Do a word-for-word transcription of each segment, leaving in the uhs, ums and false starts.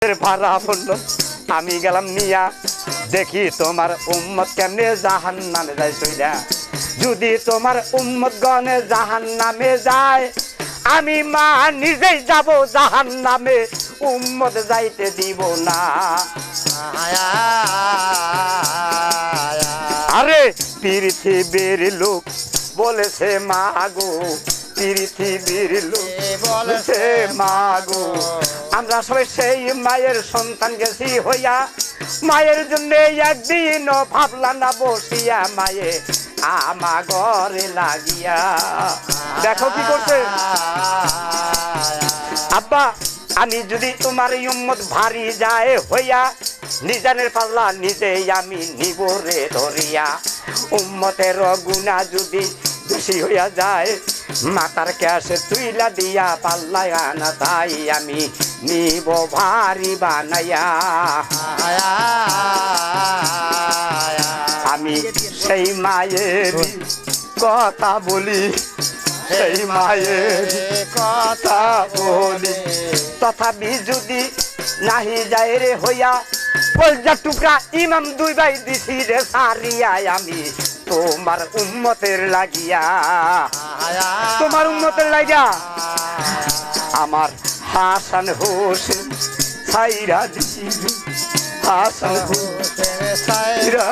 উম্মতের ভাড়া পড়ল আমি গেলাম নিয়া দেখি তোমার উম্মত কেমনে জাহান্নামে যায় সইলা যদি তোমার উম্মত গণে জাহান্নামে যায় আমি মা নিজেই যাব জাহান্নামে উম্মত যাইতে দিব না আরে পৃথিবীর লোক বলেছে মা গো পৃথিবীর লোক বলেছে মা গো আমরা সবাই সেই মায়ের সন্তান গেছি হইয়া মায়ের জন্য একদিন ভাবলা না বসিয়া মায়ে আমা ঘরে লাগিয়া দেখো কি করছে আব্বা আমি যদি তোমার উম্মত ভারী যায় হইয়া নিজানের পাল্লা নিজেই আমি নিব রে ধরিয়া উম্মতের গুনাহ যদি বেশি হইয়া যায় মাতার ক্যাশে তুইলা দিয়া পাল্লায় আনা তাই আমি নিব ভারী বানাইয়া আমি সেই মায়ের কথা বলি সেই মায়ের কথা বলি তথাপি যদি নাহি যায় রে হইয়া কলজা টুকরা ইমাম দুই ভাই দিছি রে সারিয়া আমি তোমার উম্মতের লাগিয়া তোমার উম্মতের লাগিয়া আমার হাসান হোসেন সাইরা দিছি হাসান হোসেন সাইরা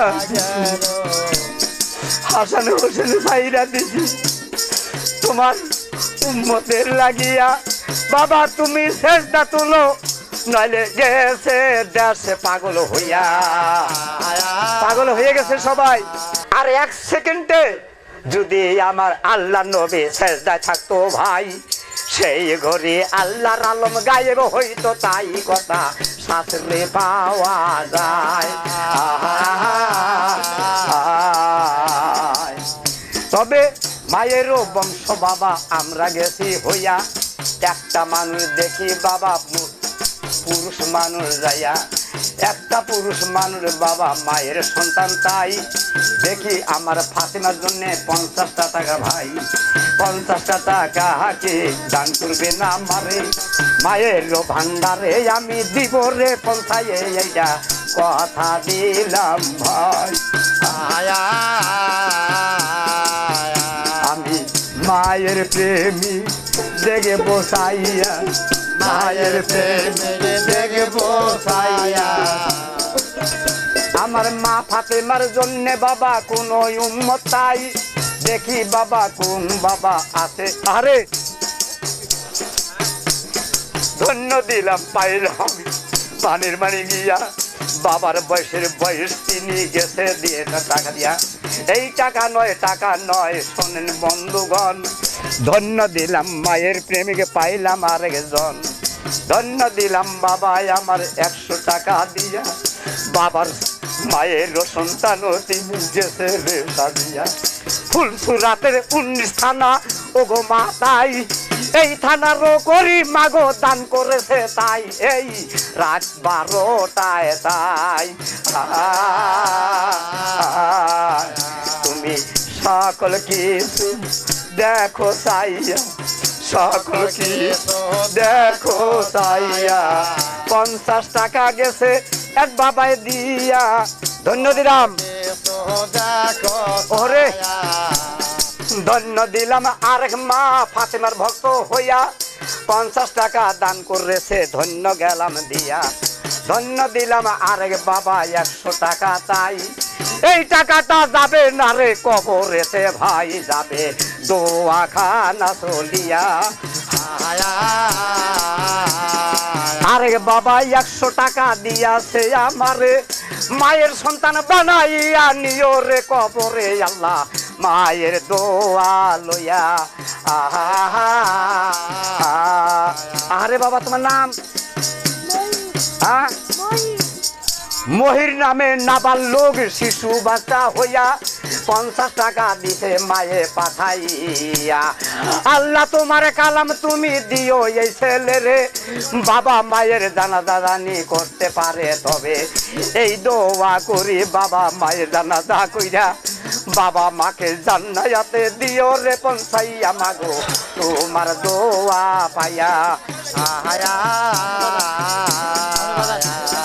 হাসান হোসেন সাইরা দিছি তোমার উম্মতের লাগিয়া বাবা তুমি সেজদা তুলো নইলে গেছে দেশে পাগল হইয়া পাগল হয়ে গেছে সবাই আর এক সেকেন্ডে যদি আমার আল্লাহ নবী সেজদায় থাকতো ভাই সেই ঘরে আল্লাহর আলম গায়েব হইতো তাই কথা শাস্ত্রে পাওয়া যায় তবে মায়েরও বংশ বাবা আমরা গেছি হইয়া একটা মানুষ দেখি বাবা পুরুষ মানুষ যাইয়া একটা পুরুষ মানুষ বাবা মায়ের সন্তান তাই দেখি আমার ফাতিমার জন্য পঞ্চাশটা টাকা ভাই পঞ্চাশটা টাকা হাকে দান করবে না মারে মায়ের ভান্ডারে আমি দিব রে পঞ্চায়ে এইটা কথা দিলাম ভাই আমি মায়ের প্রেমী দেখে বসাইয়া মায়ের প্রেমে দেখে বসাইয়া আমার মা ফাতেমার জন্য বাবা কোন উম্মত তাই দেখি বাবা কোন বাবা আছে আরে ধন্য দিলাম পাইলাম পানির মানি গিয়া বাবার বয়সের বয়স তিনি গেছে দিয়ে টাকা দিয়া এই টাকা নয় টাকা নয় শোনেন বন্ধুগণ ধন্য দিলাম মায়ের প্রেমিকে পাইলাম আর একজন ধন্য দিলাম বাবা আমার একশো টাকা দিয়া বাবার মায়ের সন্তান তিনি গেছে রে সাজিয়া ফুলসুরাতের উনিশ থানা ও গো মা তাই এই থানারও করি মাগো দান করেছে তাই এই রাত বারোটায় তাই তুমি সকল কিছু দেখো সাইয়া সকল কিছু দেখো সাইয়া পঞ্চাশ টাকা গেছে এক বাবায় দিয়া ধন্য দিলাম ওরে ধন্য দিলাম আরেক মা ফাতেমার ভক্ত হইয়া পঞ্চাশ টাকা দান করেছে ধন্য গেলাম দিয়া ধন্য দিলাম আরেক বাবা একশো টাকা তাই এই টাকাটা যাবে না রে কবরেতে ভাই যাবে দোয়া খানা চলিয়া আরেক বাবা একশো টাকা দিয়াছে আমারে মায়ের সন্তান বানাইয়া নিও রে কবরে আল্লাহ মায়ের দোয়া লইয়া আরে বাবা তোমার নাম হ্যাঁ মহির নামে নাবালক শিশু বাচ্চা হইয়া পঞ্চাশ টাকা দিছে মায়ে পাঠাইয়া আল্লাহ তোমার কালাম তুমি দিও এই ছেলে রে বাবা মায়ের জানাজা জানি করতে পারে তবে এই দোয়া করি বাবা মায়ের জানাজা কইরা বাবা মাকে জান্নাতে দিও রে পৌঁছাইয়া মাগো তোমার দোয়া পাইয়া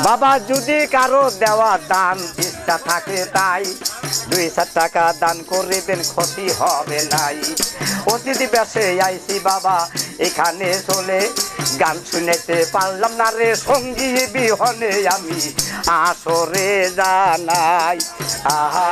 বাবা যদি কারো দেওয়া দান ইচ্ছা থাকে তাই দুই চার টাকা দান করিবেন, ক্ষতি হবে নাই। অতিথি বেশে আইছি বাবা এখানে চলে, গান শুনেতে পারলাম না রে সঙ্গী বিহনে আমি আসরে জানাই। আহা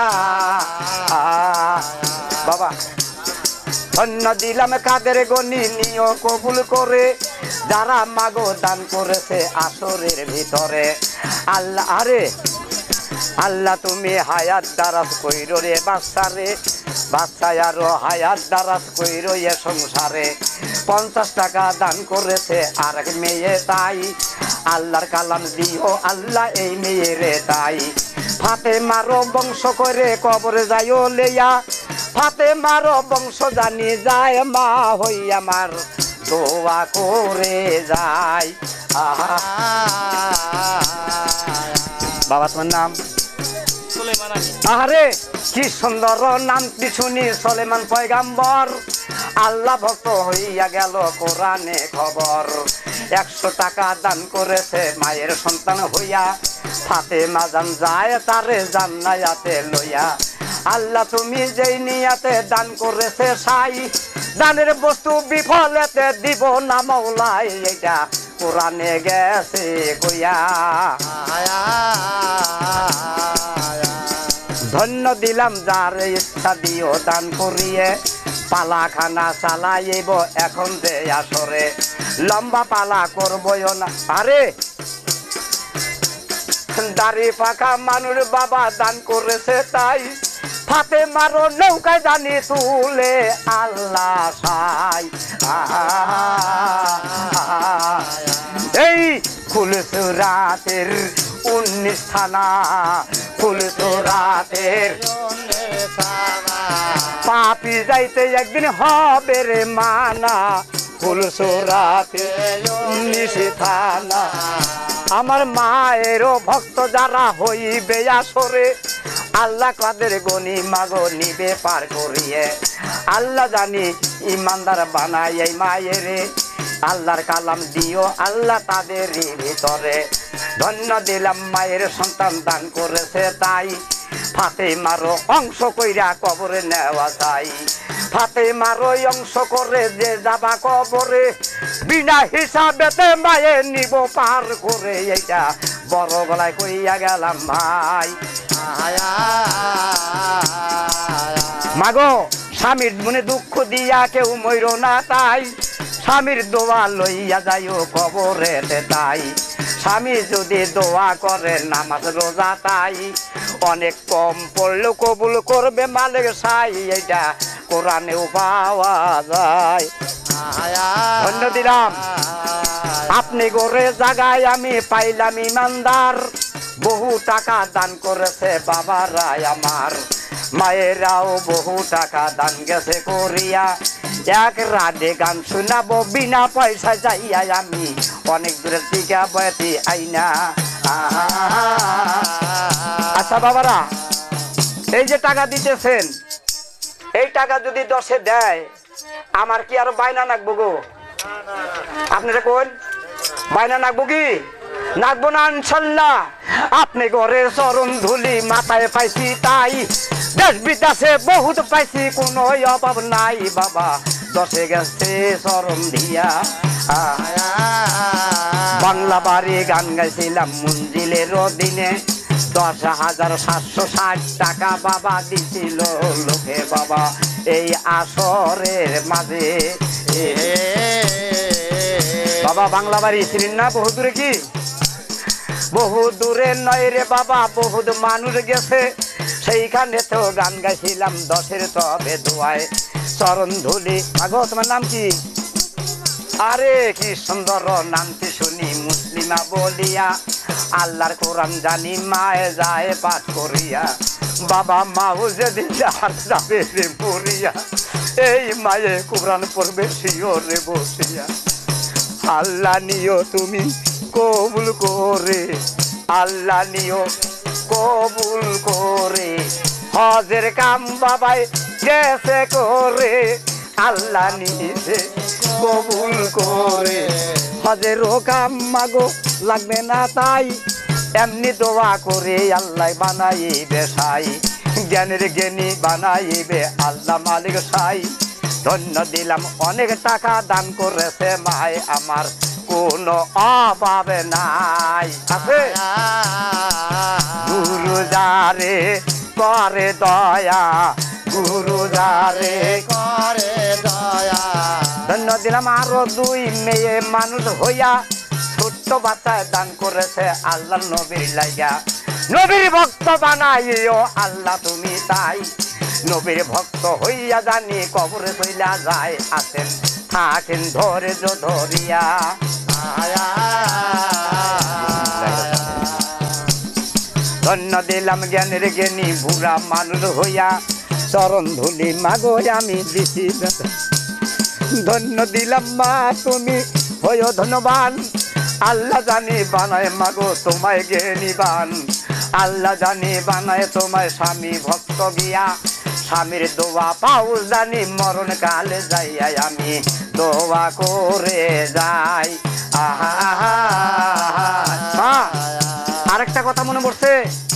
বাবা ধন্য দিলাম কাদের গনি নিও কবুল করে, যারা মাগো দান করেছে আসরের ভিতরে। আল্লাহ আরে আল্লাহ তুমি হায়াত দারাজ কইরো রে বাচ্চারে, বাচ্চায় আরো হায়াত দারাজ কইরো এ সংসারে। পঞ্চাশ টাকা দান করেছে আর এক মেয়ে তাই, আল্লাহর কালাম দিও আল্লাহ এই মেয়েরে তাই। ফাতে মারো বংশ করে কবরে যাইও লেয়া, ফাতে মারো বংশ জানি যায় মা হই আমার দোয়া করে যায়। আহা বাবা তোমার নাম? আরে কি সুন্দর নামটি শুনি সলেমান পয়গাম্বর, আল্লাহ ভক্ত হইয়া গেল কোরআনে খবর। একশো টাকা দান করেছে মায়ের সন্তান হইয়া, ফাতেমা জান যায় তারে জান্নাতে লইয়া। আল্লাহ তুমি যেই নিয়াতে দান করেছে সাই, দানের বস্তু বিফলেতে দিব না মৌলাই, এটা কোরআনে গেছে কইয়া। ধন্য দিলাম যার ইচ্ছা দিও দান করিয়ে, পালাখানা চালাইব এখন যে আসরে, লম্বা পালা করবো না। আরে দাড়ি পাকা মানুষ বাবা দান করেছে তাই, ফাতে মারো নৌকায় জানি তুলে আল্লাহ সাই। এই ফুলসুরাতের উনিশ থানা, ফুলসুরাতের পাপি যাইতে একদিন হবে রে মানা, ফুলসুরাতের উনিশ থানা। আমার মায়েরও ভক্ত যারা হইবে আসরে, আল্লাহ কাদের গনি মাগো নিবে পার করিয়ে। আল্লাহ জানি ইমানদার বানাই এই মায়েরে, আল্লাহর কালাম দিও আল্লাহ তাদের ভিতরে। ধন্য দিলাম মায়ের সন্তান দান করেছে তাই, ফাতেমারও অংশ কইরা কবরে নেওয়া যায়। ফাতেমারও অংশ করে যে যাবা কবরে, বিনা হিসাবেতে মায়ে নিব পার করে, এইটা বড় গলায় কইয়া গেলাম ভাই। মাগো স্বামীর মনে দুঃখ দিয়া কেউ মইর না তাই, স্বামীর দোয়া লইয়া যাইও কবরেতে তাই। স্বামী যদি দোয়া করে নামাজ রোজা তাই, অনেক কম পড়লেও কবুল করবে মালিক সাই, এইটা কোরআনেও পাওয়া যায়। ধন্য দিলাম আপনি গোরে জাগায় আমি পাইলাম ইমানদার, বহু টাকা দান করেছে বাবারা আমার, মায়েরাও বহু টাকা দান গেছে করিয়া। এক রাতে গান শোনাবো বিনা পয়সা যাইয়া আমি, অনেক দূরের টিকা বয়তি আইনা। আচ্ছা বাবারা এই যে টাকা দিতেছেন, এই টাকা যদি দশে দেয় আমার কি আরো বায়না নাকবো গো? আপনারা কোন বায়না নাকবো কি? নাকবো না ইনশাল্লাহ। আপনি ঘরে চরণ ধুলি মাথায় পাইছি তাই, দেশ বিদেশে বহুত পাইছি কোনো অভাব নাই বাবা, দশে গেছে চরণ দিয়া। বাংলা বাড়ি গান গাইছিলাম মঞ্জিলের দিনে, দশ হাজার সাতশো ষাট টাকা বাবা দিছিল লোকে বাবা এই আসরের মাঝে। বাবা বাংলা বাড়ি ছিলেন না বহু দূরে? কি বহু দূরে নয় রে বাবা, বহুত মানুষ গেছে সেইখানে তো গান গাইছিলাম দশের তবে দোয়ায় চরণ ধুলি। আগো তোমার নাম কি? আরে কি সুন্দর নামটি শুনি মুসলিমা বলিয়া, আল্লাহর কোরআন জানি মায়ে যায় পাঠ করিয়া, বাবা মাও যেদিন যাবে রে মরিয়া, এই মায়ে কোরআন পড়বে শিওরে বসিয়া। আল্লাহ নিও তুমি কবুল করে, আল্লাহ নিও কবুল করে, হজের কাম বাবাই গেছে করে, আল্লাহ নিজে কবুল করে, হজের কাম মাগো লাগবে না তাই এমনি দোয়া করে আল্লাহ বানাইবে সাই জ্ঞানের জ্ঞানী বানাইবে আল্লাহ মালিক সাই ধন্য দিলাম অনেক টাকা দান করেছে মাই আমার কোনো অভাব নাই আছে গুরু যারে করে দয়া গুরু যারে করে দয়া ধন্য দিলাম আরো দুই মেয়ে মানুষ হইয়া ছোট্ট বাচ্চায় দান করেছে আল্লাহ নবীর লাইগা নবীর ভক্ত বানাইও আল্লাহ তুমি তাই নবীর ভক্ত হইয়া জানি কবরে চইলা যায় আছেন থাকেন ধরে ধরিয়া ধন্য দিলাম জ্ঞানের জ্ঞানী বুড়া মানুষ হইয়া চরণ ধুলি মাগো আমি দিছি ধন্য দিলাম মা তুমি হইও ধন্যবান আল্লাহ জানি বানায় মাগো তোমায় জ্ঞানীবান আল্লাহ জানি বানায় তোমায় স্বামী ভক্ত গিয়া স্বামীর দোয়া পাও জানি মরণ কালে যাইয়া আমি দোয়া করে যাই আহা আরেকটা কথা মনে পড়ছে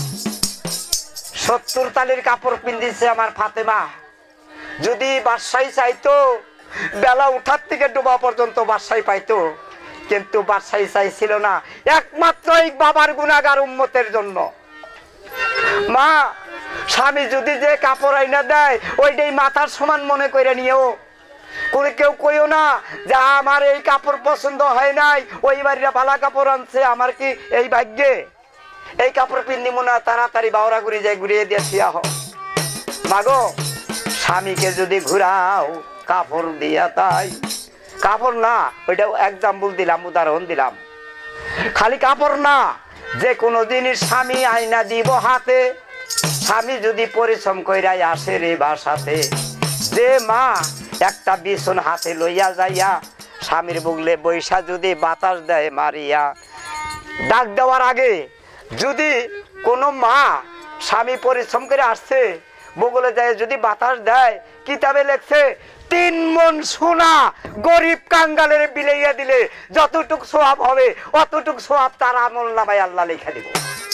সত্তর তালির কাপড় পিন্দিছে আমার ফাতেমা যদি বাদশাহী চাইতো বেলা উঠার থেকে ডোবা পর্যন্ত বাদশাহী পাইতো কিন্তু বাদশাহী চাইছিল না একমাত্র এই বাবার গুনাহগার উম্মতের জন্য মা স্বামী যদি যে কাপড় আইনা দেয় ওইটাই মাথার সমান মনে করে নিও করে কেউ কইও না যে আমার এই কাপড় পছন্দ হয় নাই ওই বাড়িরা ভালো কাপড় আনছে আমার কি এই ভাগ্যে এই কাপড় পিন্দি মনে তাড়াতাড়ি বাউরা ঘুরে যায় ঘুরিয়ে দিয়ে থিয়া হোক মাগো স্বামীকে যদি ঘুরাও কাপড় দিয়া তাই কাপড় না ওইটা এক্সাম্পল দিলাম উদাহরণ দিলাম খালি কাপড় না যে কোনো জিনিস স্বামী আইনা দিব হাতে স্বামী যদি পরিশ্রম কইরাই আসে রে বাসাতে যে মা একটা বিছন হাতে লইয়া যাইয়া স্বামীর বুগলে বৈশা যদি বাতাস দেয় মারিয়া ডাক দেওয়ার আগে যদি কোনো মা স্বামী পরিশ্রম করে আসছে বগলে যায় যদি বাতাস দেয় কিতাবে লেখছে তিন মন সোনা গরিব কাঙ্গালের বিলাইয়া দিলে যতটুক সোয়াব হবে অতটুক সোয়াব তার আমল নামায় আল্লাহ লেখা দিব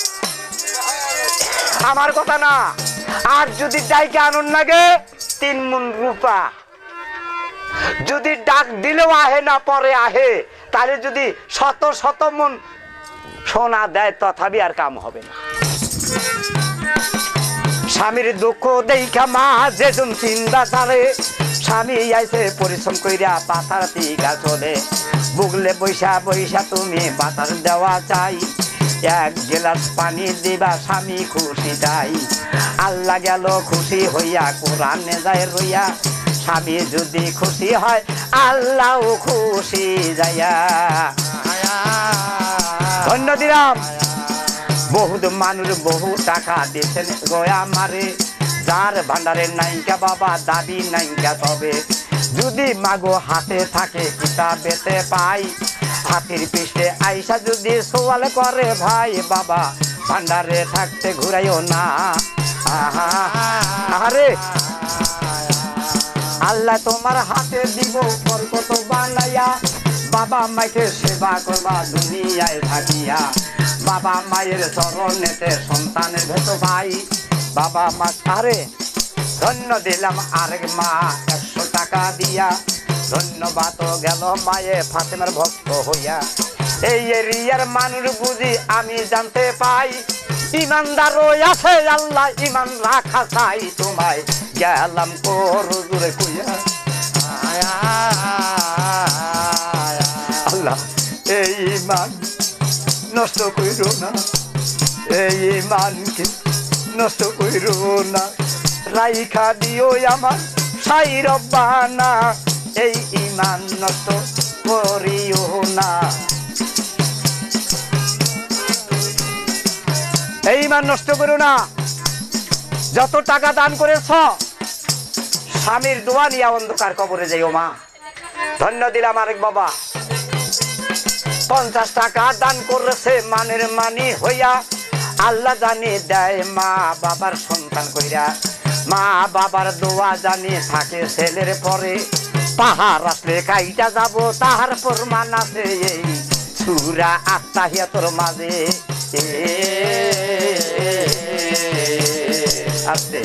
আমার কথা না আর যদি ডাইকে আনন্দ লাগে তিন মন রূপা যদি ডাক দিলেও আহে না পরে আহে তাহলে যদি শত শত মন সোনা দেয় তথাপি আর কাম হবে না স্বামীর দুঃখ দেখা মা যেজন চিন্তা চালে স্বামী আইসে পরিশ্রম কইরা পাতার টিকা চলে বুগলে বৈশা বৈশা তুমি বাতাস দেওয়া চাই এক গিলাস পানি দিবা স্বামী খুশি চাই আল্লাহ গেল খুশি হইয়া কোরআনে যায় রইয়া স্বামী যদি খুশি হয় আল্লাহ খুশি যাইয়া ধন্য দিলাম বহুত মানুষ বহু টাকা দিয়েছেন গয়া মারে যার ভান্ডারে নাইকা বাবা দাবি নাইকা তবে যদি মাগো হাতে থাকে কিতাবেতে পাই হাতির পিঠে আইসা যদি সোয়াল করে ভাই বাবা ভান্ডারে থাকতে ঘুরাইও না আরে আল্লাহ তোমার হাতে দিব বরকত বানাইয়া বাবা মাকে সেবা করবা দুনিয়ায় থাকিয়া বাবা মায়ের চরণেতে সন্তানের ভেত ভাই বাবা মা আরে ধন্য দিলাম আরেক মা একশো টাকা দিয়া ধন্যবাদ গেল মায়ে ফাতেমার ভক্ত হইয়া এই এরিয়ার মানুষ বুঝি আমি জানতে পাই ইমানদার আছে আল্লাহ ইমান রাখা চাই তোমায় গেলাম করু জুড়ে কইয়া আল্লাহ এই ইমান নষ্ট কইরো না এই ইমানকে নষ্ট কইরো না রাইখা দিও আমার সাই রব্বানা এই ইমান নষ্ট করিও না এই ইমান নষ্ট করো না যত টাকা দান করেছ স্বামীর দোয়া নিয়ে অন্ধকার কবরে যাইও মা ধন্য দিলাম আরেক বাবা পঞ্চাশ টাকা দান করেছে মানের মানি হইয়া আল্লাহ জানি দেয় মা বাবার সন্তান কইরা মা বাবার দোয়া জানি থাকে ছেলের পরে পাহাড় আসলে কাইটা যাব তাহার প্রমাণ আছে এই সূরা আত্তাহিয়াতুর মাঝে আছে।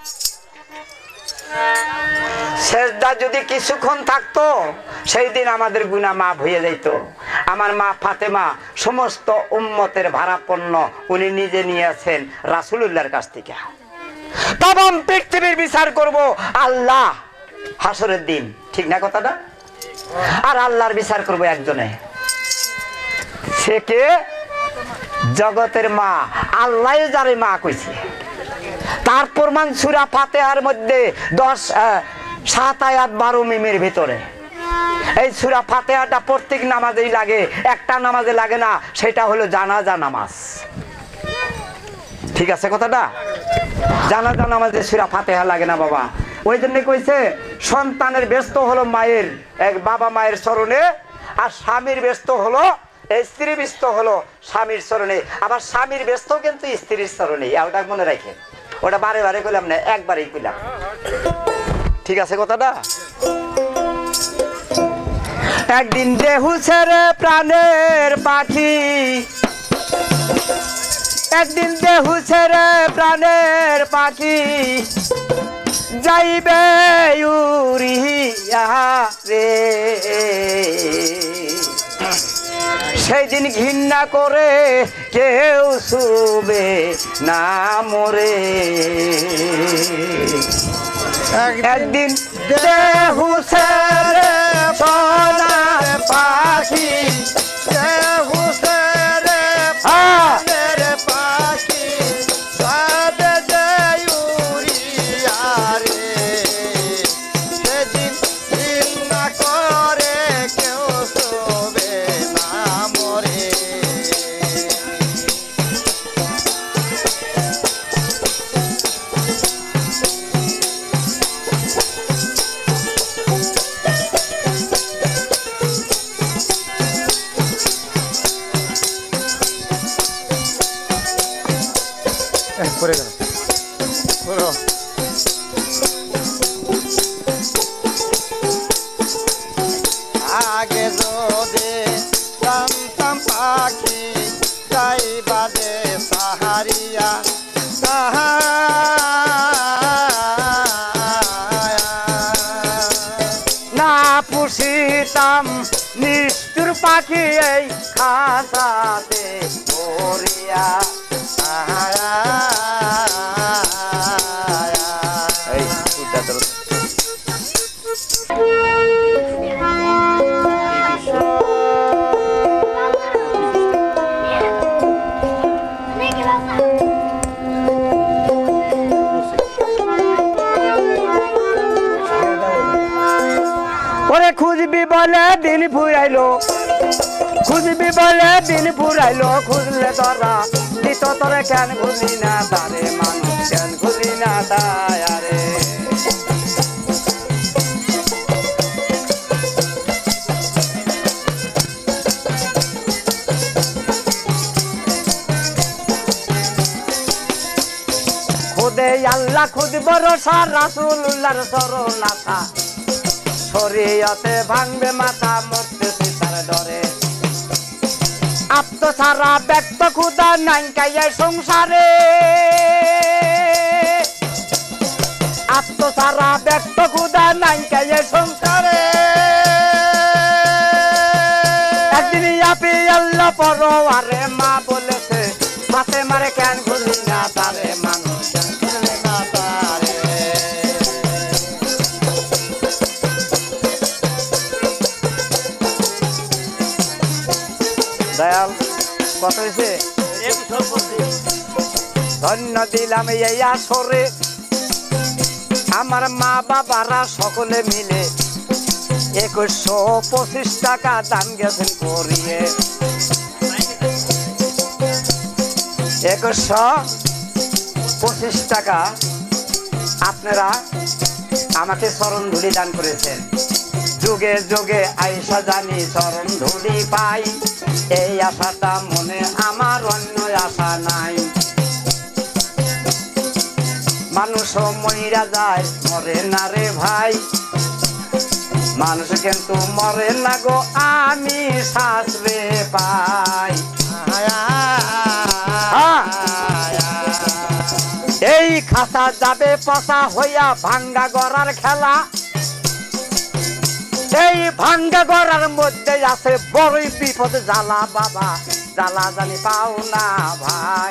সেজদা যদি কিছুক্ষণ থাকতো সেই দিন আমাদের গুনাহ মাফ হয়ে যাইত। আমার মা ফাতেমা সমস্ত উম্মতের ভারাপন্ন উনি নিজে নিয়েছেন রাসূলুল্লাহর কাছ থেকে। তমাম পৃথিবীর বিচার করব আল্লাহ হাসরের দিন, ঠিক না কথাটা? আর আল্লাহর বিচার করব একজনে, সে কে? জগতের মা, আল্লাহ যারে মা কইছে। তার প্রমাণ সূরা ফাতিহার মধ্যে দশ সাত আয়াত বারো মিমের ভিতরে। এই সূরা ফাতিহাটা প্রত্যেক নামাজেই লাগে, একটা নামাজে লাগে না, সেটা হলো জানাজা নামাজ। ঠিক আছে কথাটা? জানাজা নামাজে সূরা ফাতিহা লাগে না বাবা। ওই জন্য কইছে সন্তানের ব্যস্ত হলো মায়ের এক বাবা মায়ের চরণে, আর স্বামীর ব্যস্ত হলো স্ত্রী ব্যস্ত হলো স্বামীর চরণে, আবার স্বামীর ব্যস্ত কিন্তু স্ত্রীর চরণে। ওটা মনে রাখেন, ওটা বারে বারে কইলাম না, একবারই কইলাম। ঠিক আছে কথাটা? একদিন দেহু ছেড়ে প্রাণের পাখি, একদিন দেহু ছেড়ে প্রাণের পাখি যাইবে উড়িয়া রে। সেই দিন ঘৃণা করে কেউ শুবে না মরে। একদিন দেহু ছেড়ে সোনার পাখি, দেহু ছেড়ে প্রাণের পাখি যাবে যে উড়িয়া রে। সেদিন ঘৃণা করে কেউ শোবে না মরে। পড়ে গেল পুরো। আগে যদি জানতাম পাখি যাই বাদে সাহারিয়া সাহা না পুষিতাম নিষ্ঠুর পাখি এই খাসাতে মরিয়া। এই সুরটা ধরো। ওরে খুঁজবি বলে দিন ফুরাইলো, খুঁজবি বলে দিন ফুরাইলো, খুঁজলে তোরা দিত তোরে কেন খুঁজি না তারে মানুষ, কেন খুঁজি না তারে। খুদে আল্লাহ খুদ ভরসা রাসূলুল্লাহর শরণ আশা, শরীয়তে ভাঙবে মাথা মরতেছি তার ডরে। আত্ম সারা ব্যক্ত খুদা নাই কাইয়া সংসারে, আত্ম সারা ব্যক্ত খুদা নাই কাইয়া সংসারে। একদিন আপি আল্লাহ পরোয়ারে মা বলেছে ফাতেমারে কেন খুঁজি না তারে মানুষ, কেন খুঁজি না তারে। দয়াল কত হয়েছে? ধন্য দিলাম এই আসরে আমার মা বাবারা সকলে মিলে একুশশো পঁচিশ টাকা দান গেছেন করিয়ে। একুশশো পঁচিশ টাকা আপনারা আমাকে চরণ ধুলি দান করেছেন। যুগে যুগে আইসা জানি চরণ ধুলি পাই, এই আশাটা মনে আমার, অন্য আশা নাই। মানুষ মইরা যায় মরে না রে ভাই, মানুষ কিন্তু মরে না গো আমি শাস্ত্রে পাই। এই খাসা যাবে পচা হইয়া ভাঙ্গা গড়ার খেলা, এই ভাঙ্গা গড়ার মধ্যে আছে বড়ই বিপদ জ্বালা বাবা, জ্বালা জানি পাও না ভাই।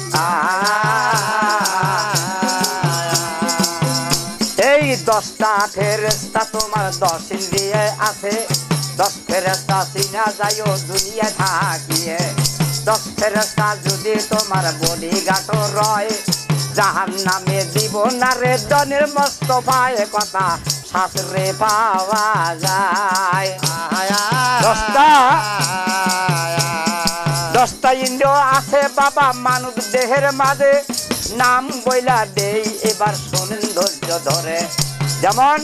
এই দশটা ফেরেশতা তোমার দশ ইন্দ্রিয়ে আছে, দশ ফেরেশতা চিনা যাইও দুনিয়া থাকিয়ে, দশ ফেরেশতা যদি তোমার বডিগার্ড রয়, জাহান্নামে দিব না রে দনের মোস্তফায় কথা শাস্ত্রে পাওয়া যায়। দশটা দশটা ইন্দ্রিয় আছে বাবা মানব দেহের মাঝে, নাম বইলা দেই এবার শোনেন ধৈর্য ধরে। যেমন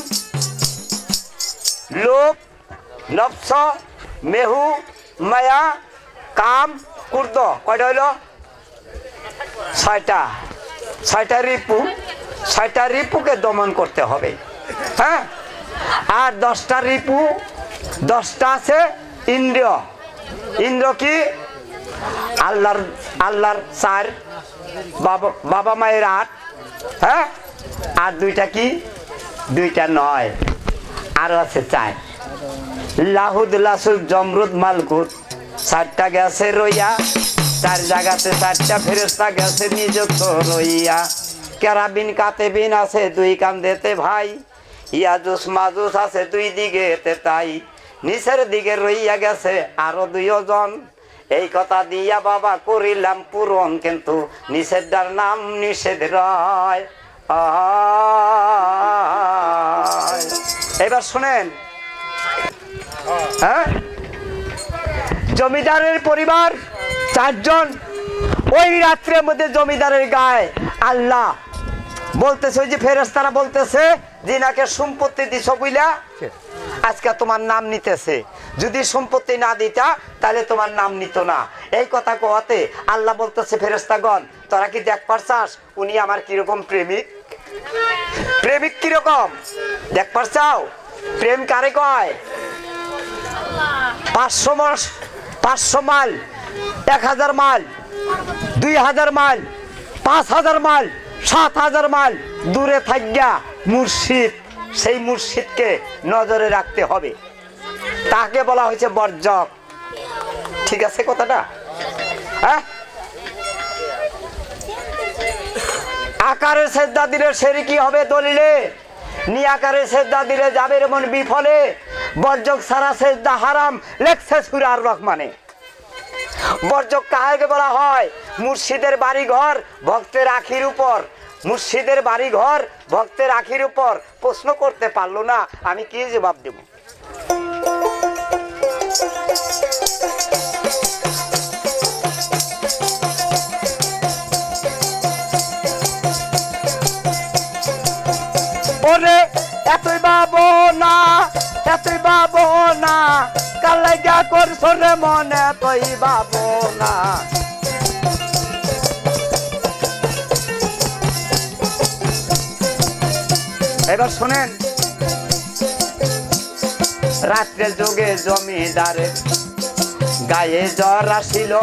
লোভ, নফস, মেহু, মায়া, কাম, ক্রোধ। কয়টা হইল? ছয়টা। ছয়টা রিপু, ছয়টা রিপুকে দমন করতে হবে। হ্যাঁ, আর দশটা রিপু, দশটা আছে ইন্দ্রিয়। ইন্দ্রিয় কি? আল্লাহর আল্লাহর চার, বাবা বাবা মায়ের আট। হ্যাঁ, আর দুইটা কি? দুইটা নয়, আরো আছে চার। লাহুদ লাসুদ জমরুদ মালকুত, চারটা গেছে রইয়া, চার জায়গাতে চারটা ফেরেশতা গেছে নিযুক্ত রইয়া। কেরাবিন কাতেবিন আছে দুই কান্দেতে ভাই, ইয়াজুস মাজুস আছে দুই দিকেতে তাই, নিচের দিকে রইয়া গেছে আরো দুইজন। এই কথা দিয়া বাবা করিলাম পূরণ, কিন্তু নিষেধার নাম নিষেধ রয়। এবার শুনেন, হ্যাঁ, জমিদারের পরিবার চারজন। ওই রাত্রের মধ্যে জমিদারের গায়ে আল্লাহ বলতেছে, ওই যে ফেরেশতারা বলতেছে জিনাকে সম্পত্তি দিছ বুইলা আজকে তোমার নাম নিতেছে, যদি সম্পত্তি না দিতা তাহলে তোমার নাম নিত না। এই কথা কোয়াতে আল্লাহ বলতেছে ফেরেশতাগণ তোরা কি দেখ পারছাস উনি আমার কিরকম প্রেমিক? প্রেমিক কিরকম দেখ পারছাও? প্রেম কারে কয়? পাঁচশো মাস, পাঁচশো মাইল, এক হাজার মাইল, দুই হাজার মাইল, পাঁচ হাজার মাইল, সাত হাজার মাইল দূরে থাকিয়া মুর্শিদ, সেই মুর্শিদকে নজরে রাখতে হবে, তাকে বলা হয়েছে বর্জক। ঠিক আছে কথাটা? হ্যাঁ, আকারে সেজদা দিলে সেরিকি হবে দলিলে, নিয়াকারে সেজদা দিলে যাবে এমন বিফলে, বর্জক সারা সেজদা হারাম লেখছে সূরা আর রহমানে। বর্জক কাকে বলা হয়? মুর্শিদের বাড়ি ঘর ভক্তের আখির উপর, মুর্শিদের বাড়ি ঘর ভক্তের আখির উপর। প্রশ্ন করতে পারলো না, আমি কি জবাব দেব? ওরে এতই বাবো না, এতই বাবো না, কালে যা করছো রে মনে এতই বাবো না। এবার শোনেন, রাত্রে যোগে জমিদারে গায়ে জ্বর আসিল,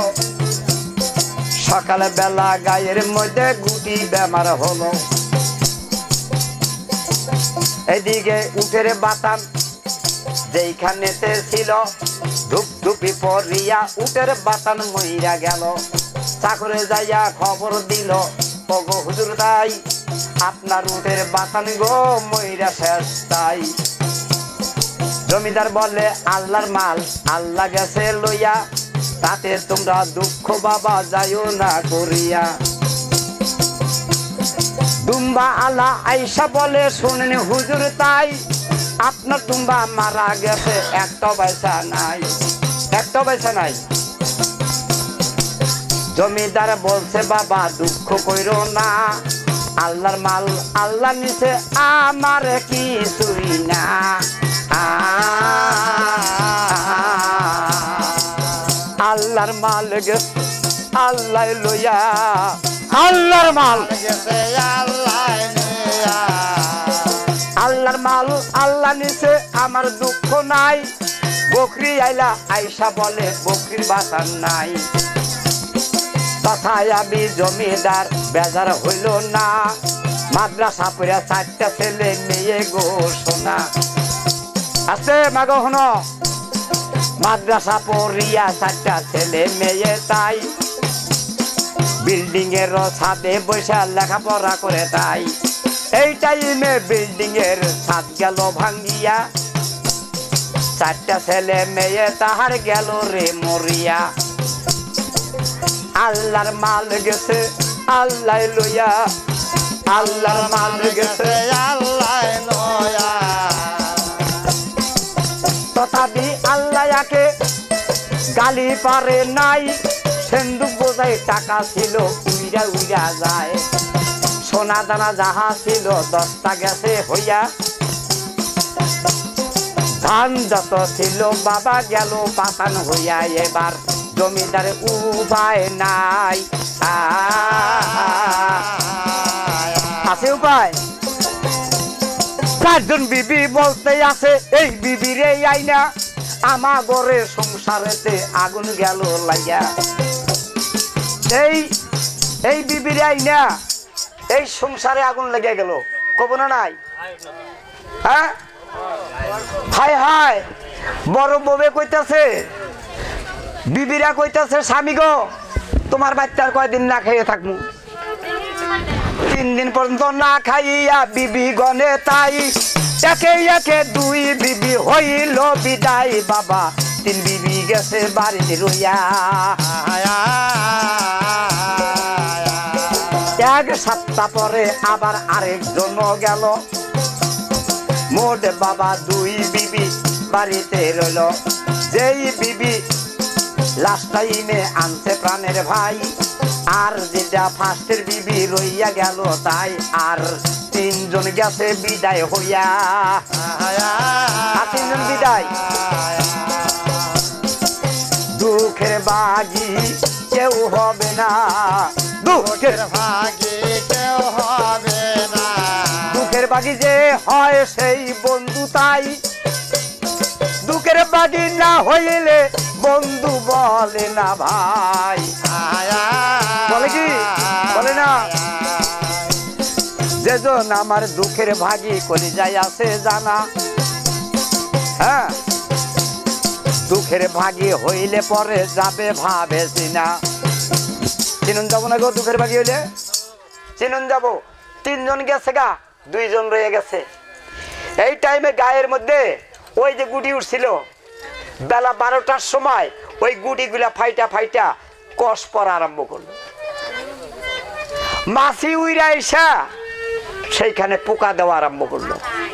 সকাল বেলা গায়ের মধ্যে গুটি বেমার হলো। এদিকে উঠের বাতান যেইখানেতে ছিল, ধূপ ধুপি পরিয়া উঠের বাতান মইরা গেল। চাকরে যাইয়া খবর দিল, ওগো হুজুর তাই আপনার উঠের বাতান গো মইরা শেষ তাই। জমিদার বলে আল্লাহর মাল আল্লাহ গেছে লইয়া, তাতে তোমরা দুঃখ বাবা যাইও না করিয়া। দুম্বা আলা আইসা বলে শুনেন হুজুর তাই আপনার দুম্বা মারা গেছে, একটা পয়সা নাই, একটা পয়সা নাই। জমিদার বলছে বাবা দুঃখ কইরো না, আল্লাহর মাল আল্লাহ নিছে আমার কিছুই না। আল্লাহর মাল গেছে আল্লাহ লইয়া, আল্লাহর মাল গেছে আল্লাহ নিয়া, আল্লাহর মাল আল্লাহ নিছে আমার দুঃখ নাই বকরি আইলা আইসা বলে বকরির বাসার নাই তথায় আমি জমিদার বেজার হইল না মাদ্রাসা পড়া চারটা ছেলে মেয়ে গো সোনা আছে মাগো হন মাদ্রাসা পড়িয়া চারটা ছেলে মেয়ে তাই বিল্ডিং এর ছাদে বসে লেখাপড়া করে তাই এই টাইমে বিল্ডিং এর ছাদ গেল ভাঙ্গিয়া চারটা ছেলে মেয়ে তাহার গেল রে মরিয়া আল্লাহর মাল গেছে আল্লাহ লইয়া আল্লাহর মাল গেছে আল্লাহ লয়া তথাপি আল্লাহকে গালি পারে নাই সিন্ধুক বোঝাই টাকা ছিল উইরা উইরা যায় সোনা দানা যাহা ছিল দশটা গেছে হইয়া ধান যত ছিল বাবা গেল পাতান হইয়া এবার জমিদার উপায় নাই আছে উপায় চারজন বিবি বলতে আছে এই বিবিরে আইনা আমা ঘরে সংসারেতে আগুন গেল লাইয়া এই এই বিবিরে আইনা এই সংসারে আগুন লেগে গেল কব না নাই হ্যাঁ হায় হায় বড় বউয়ে কইতাছে বিবিরা কইতাছে স্বামী গো তোমার বাচ্চার কয়দিন না খেয়ে থাকবো তিন দিন পর্যন্ত না খাইয়া বিবি গনে তাই একে একে দুই বিবি হইল বিদায় বাবা তিন বিবি গেছে বাড়ি রইয়া এক সপ্তাহ পরে আবার আরেকজন গেল মোট বাবা দুই বিবি বাড়িতে রইল যেই বিবি লাস্ট টাইমে আনছে প্রাণের ভাই আর যেটা ফার্স্টের বিবি রইয়া গেল তাই আর তিনজন গেছে বিদায় হইয়া তিনজন বিদায় দুঃখের বাগি কেউ হবে না দুঃখের ভাগে কেউ হবে না দুঃখের বাগি যে হয় সেই বন্ধু তাই দুঃখের বাগি না হইলে বন্ধু বলে না ভাই বলে কি বলে না যেজন আমার দুঃখের ভাগি করে যাই আছে জানা হ্যাঁ দুঃখের ভাগি হইলে পরে যাবে ভাবে চিনা চিনুন যাবো না গো দুঃখের ভাগি হইলে চিনুন যাবো তিনজন গেছে গা দুইজন রয়ে গেছে এই টাইমে গায়ের মধ্যে ওই যে গুটি উঠছিল বেলা বারোটার সময় ওই গুটিগুলা ফাইটা ফাইটা কষ পড়া আরম্ভ করলো মাছি উইরা এসা সেইখানে পোকা দেওয়া আরম্ভ করলো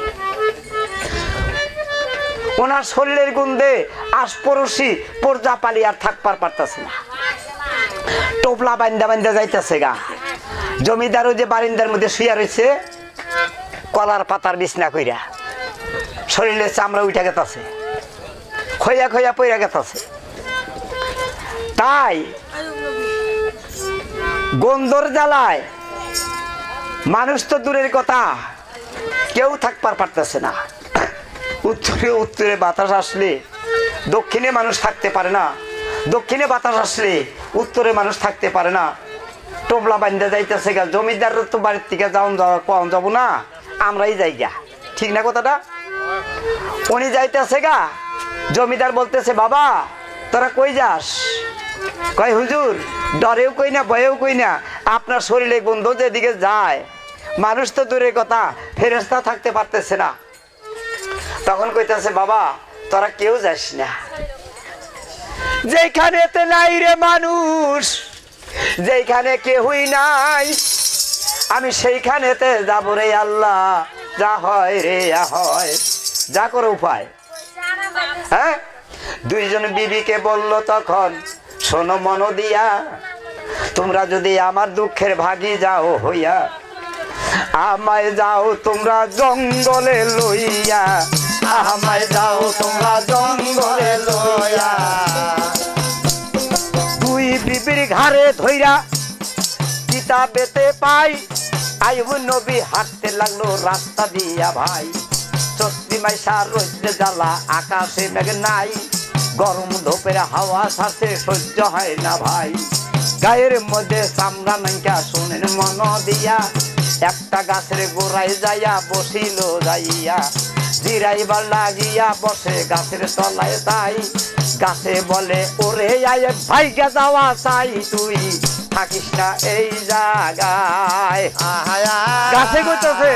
ওনার শরীরের গন্ধে আশপড়শি পর্যাপালি আর থাকবার পারতেছে না টোপলা বান্দা বান্দা যাইতেছে গা জমিদারও যে বারিন্দার মধ্যে শুয়া রয়েছে কলার পাতার বিছনা কইরা শরীরের চামড়া উঠা গেছে খইয়া খইয়া পইরা গেছে তাই গন্ধর জ্বালায় মানুষ তো দূরের কথা কেউ থাকবার পারতেছে না উত্তরে উত্তরে বাতাস আসলে দক্ষিণে মানুষ থাকতে পারে না দক্ষিণে বাতাস আসলে উত্তরে মানুষ থাকতে পারে না টোপলা বান্ধা যাইতেছে গা জমিদার তো বাড়ির থেকে যাওন যাওয়া কম যাবো না আমরাই যাই গা ঠিক না কথাটা উনি যাইতেছে গা জমিদার বলতেছে বাবা তোরা কই যাস কয় হুজুর ডরেও কই না ভয়েও কই না আপনার শরীরে গন্ধ যেদিকে যায় মানুষ তো দূরের কথা ফেরেশতা থাকতে পারতেছে না তখন কইতেছে বাবা তোরা কেউ যাস না যেখানেতে নাই রে মানুষ যেখানে কেউই নাই আমি সেইখানেতে যাবো রে আল্লাহ যা হয় রে হয় যা করে উপায় হ্যাঁ দুইজন বিবিকে বলল তখন শোনো মন দিয়া তোমরা যদি আমার দুঃখের ভাগি যাও হইয়া আমায় যাও তোমরা জঙ্গলে লইয়া আমায় যাও তোমরা জঙ্গলে লইয়া দুই বিবির ঘাড়ে ধইরা কিতাবেতে পাই আইয়ুব নবী হাঁটতে লাগলো রাস্তা দিয়া ভাই, চৈত্রি মাইশা রৌদ্রে জ্বালা, আকাশে মেঘ নাই, গরম ধোপের হাওয়া ছাড়ছে সহ্য হয় না ভাই। গায়ের মধ্যে চামড়া নাইকা শোনেন মন দিয়া, একটা গাছের গোড়ায় যাইয়া বসিল যাইয়া, জিরাইবার লাগিয়া বসে গাছের তলায় তাই, গাছে বলে ওরে আয় ভাইগা যাওয়া চাই, তুই থাকিস না এই জায়গায়। গাছে কইতেছে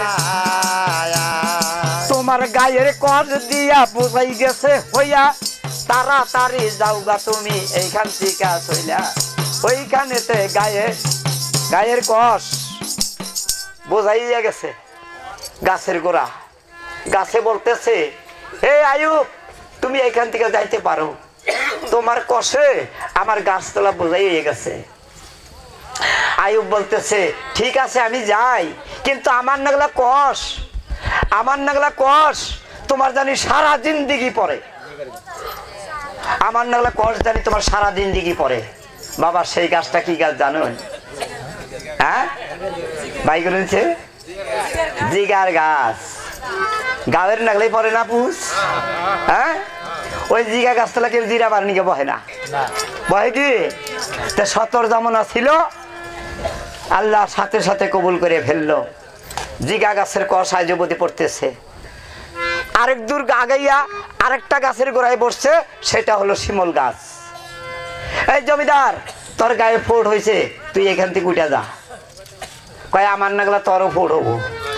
তোমার গায়ের কষ দিয়া বোঝাই গেছে হইয়া, তাড়াতাড়ি যাওগা তুমি এইখান থেকে চইলা। ওইখানেতে গায়ে গায়ের কষ বোঝাইয়া গেছে গাছের গোড়া। গাছে বলতেছে হে আইয়ুব তুমি এখান থেকে যাইতে পারো, তোমার কষে আমার গাছতলা বোঝাইয়া গেছে। আইয়ুব বলতেছে ঠিক আছে আমি যাই, কিন্তু আমার নাগলা কষ আমার নাগলা কষ তোমার জানি সারা জিন্দিগি পরে, আমার নাগলা কষ জানি তোমার সারা জিন্দিগি পরে। বাবা সেই গাছটা কি গাছ জানেন? হ্যাঁ ভাই বলেছে জিগার গাছ। গাবের নাগলেই পরে না পুষ? হ্যাঁ ওই জিগা গাছতলা কেউ জিরা বার নিকে বহে না, বহে কি? সতর জামনা ছিল, আল্লাহ সাথে সাথে কবুল করে ফেললো। জিগা গাছের কষায় যুবতী পড়তেছে, আরেক দূর আগাইয়া আরেকটা গাছের গোড়ায় বসছে, সেটা হলো শিমল গাছ। এই জমিদার তোর গায়ে ফোট হয়েছে, তুই এখান থেকে উঠে যা। কয় আমার নাগলা তোরও ফোট হবো।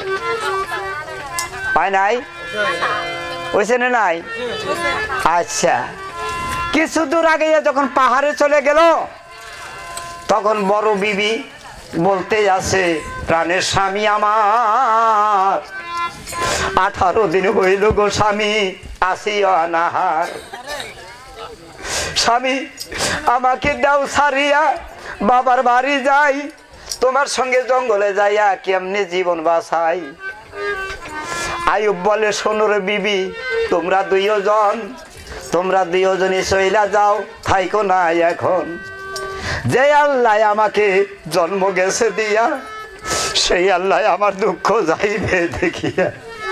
পায় নাই হয়েছে না নাই? আচ্ছা কিছু দূর আগে যখন পাহাড়ে চলে গেল, তখন বড় বিবি বলতে আছে প্রাণের স্বামী আমার, আঠারো দিন হইল গো স্বামী আসি অনাহার, স্বামী আমাকে দাও ছাড়িয়া বাবার বাড়ি যাই, তোমার সঙ্গে জঙ্গলে যাইয়া কেমনে জীবন বাঁচাই। আইয়ুব বলে শোনো রে বিবি, তোমরা দুইজন তোমরা দুইজনই চইলা যাও, থাইকো না এখন। যে আল্লাহ আমাকে জন্ম গেছে দিয়া, সেই আল্লাহ আমার দুঃখ যাইবে দেখিয়া।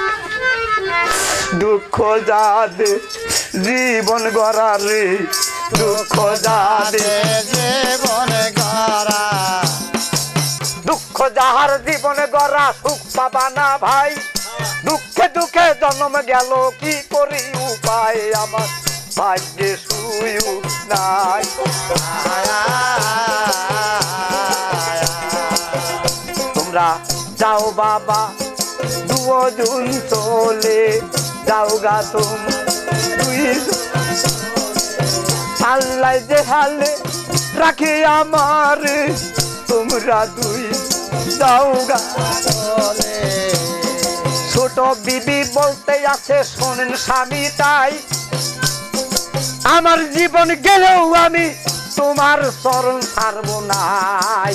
দুঃখ যাদে জীবন গড়া রে, দুঃখ যাদে জীবন গড়া, দুঃখ যাহার জীবনে গড়া সুখ পাবা না ভাই, দুঃখে দুঃখে জন্ম গেল কি করি উপায়, আমার ভাগ্যে সুখ নাই। তোমরা যাও বাবা দুজন চলে যাও গা, তোমরা দুই আল্লাহ যে হালে রাখে আমার, তোমরা দুই যাও গা। ছোট বিবি বলতে আছে শোনেন স্বামী তাই, আমার জীবন গেলেও আমি তোমার চরণ ছাড়ব নাই।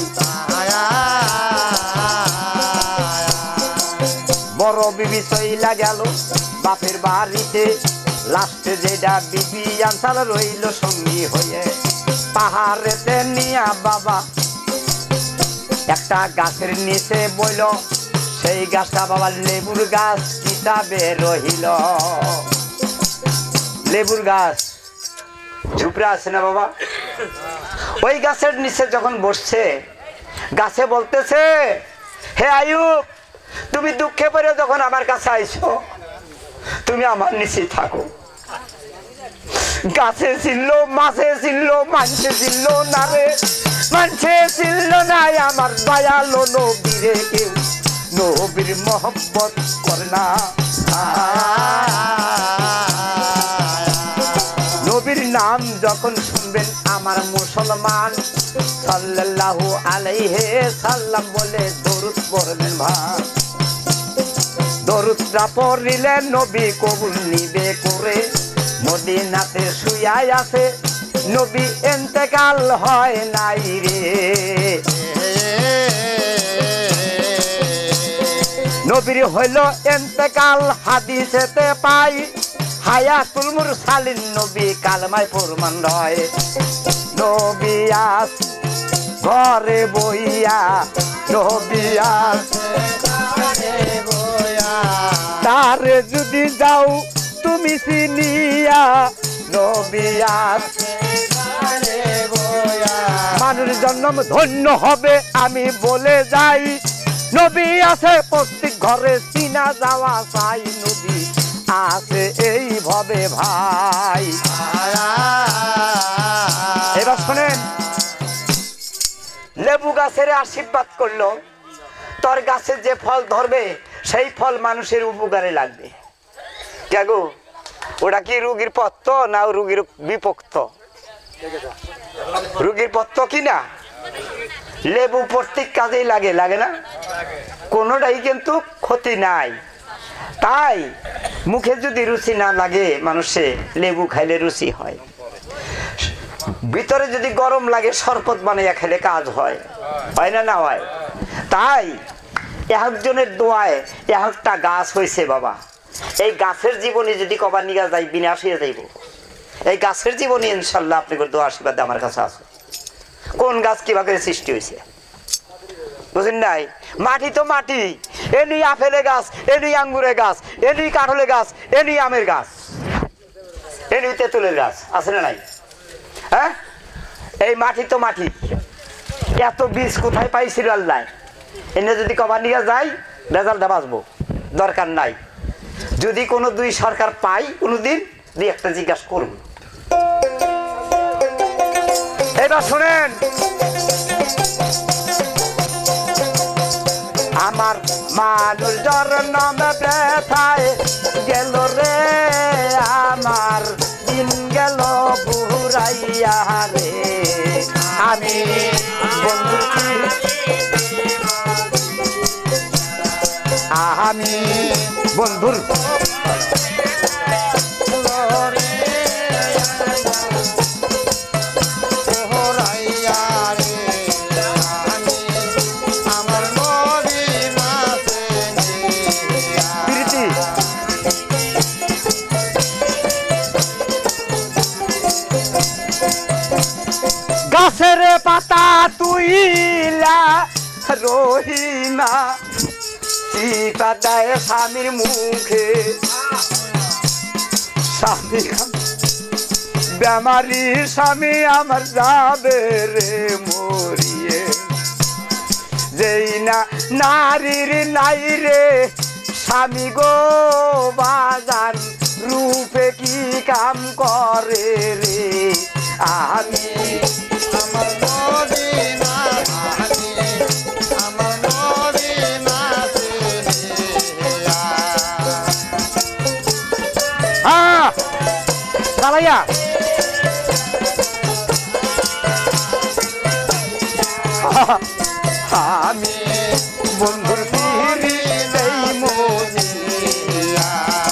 বড় বিবি চইলা গেল বাপের বাড়িতে, লাস্টে যেটা বিবি আনসার রইল সঙ্গী হয়ে। পাহাড়েতে নিয়া বাবা একটা গাছের নিচে বইল, সেই গাছটা বাবা লেবুর গাছ কিতাবে রহিল। লেবুর গাছ ঝুপড়া আছে না বাবা, ওই গাছের নিচে যখন বসছে, গাছে বলতেছে হে আইয়ুব তুমি দুঃখে পড়ে যখন আমার কাছে আইছো, তুমি আমার নিচে থাকো। গাছে ছিল মাছে ছিল মানছে ছিল না রে, মানছে ছিল না আমার দয়ালো নবীরে, কেউ নবীর মহব্বত করে না। নবীর নাম যখন শুনবেন আমার মুসলমান, সাল্লাল্লাহু আলাইহি সাল্লাম বলে দরুদ পড়বেন ভাই। দরুদটা পড়িলে নবী কবুল নিবে করে, মদিনাতে শুয়াই আছে নবী ইন্তেকাল হয় নাই রে। নবীর হইল ইন্তেকাল হাদিসেতে পাই, হায়াতুল মুরসালিন নবী কালমায় প্রমাণ রয়। নবী আস ঘরে বইয়া নবী আছে ঘরে বইয়া তারে যদি যাও তুমি চিনিয়া নবী আছে ঘরে বইয়া মানুষ জন্ম ধন্য হবে আমি বলে যাই নবী আছে প্রত্যেক ঘরে চিনা যাওয়া চাই নবী আছে এইভাবে ভাই এবার শোনেন লেবু গাছের আশীর্বাদ করলো তোর গাছে যে ফল ধরবে সেই ফল মানুষের উপকারে লাগবে কেগো ওটা কি রুগীর পত্ত না রুগীর বিপক্ত রুগীর পত্ত কি না লেবু প্রত্যেক কাজেই লাগে লাগে না কোনোটাই কিন্তু ক্ষতি নাই তাই মুখে যদি রুচি না লাগে মানুষে লেবু খাইলে রুচি হয় ভিতরে যদি গরম লাগে শরবত বানাইয়া খেলে কাজ হয় হয় না না হয় তাই একজনের দোয়ায় একটা গাছ হয়েছে বাবা এই গাছের জীবনে যদি কবার নিয়ে যাই বিনাশ হয়ে যাইব এই গাছের জীবনে ইনশাল্লাহ আপনাদের দোয়া আশীর্বাদ আমার কাছে আছে কোন গাছ কিভাবে সৃষ্টি হয়েছে বুঝেন নাই মাটি তো মাটি এনি আপেলের গাছ এনি আঙ্গুরের গাছ এনি কাঁঠালের গাছ এনি আমের গাছ এনি তেঁতুলের গাছ আছে না নাই হ্যাঁ এই মাটি তো মাটি এত বীজ কোথায় পাইছিল আল্লাহ এনে যদি কবার নিয়ে যাই রেজাল্টটা বাঁচবো দরকার নাই যদি কোনো দুই সরকার পাই কোনোদিন দুই একটা জিজ্ঞাসা করব এবার শোনেন আমার মানুষ জ্বর নামে ব্যথায় গেল রে আমার দিন গেল বুড়াইয়া রে আমি বন্ধু আমি বন্ধুর গাছের পাতা তুইলা রহিমা চিপা দেয় স্বামীর মুখে স্বামী বেমারি স্বামী আমার যাবে রে মরিয়ে যেই না নারীর নাই রে স্বামী গো বাজান রূপে কি কাম করে রে আমি আমার মদিনা আমার মদিনা হ্যাঁ ভাইয়া আমি বন্ধুর ফিরি এই মদিনা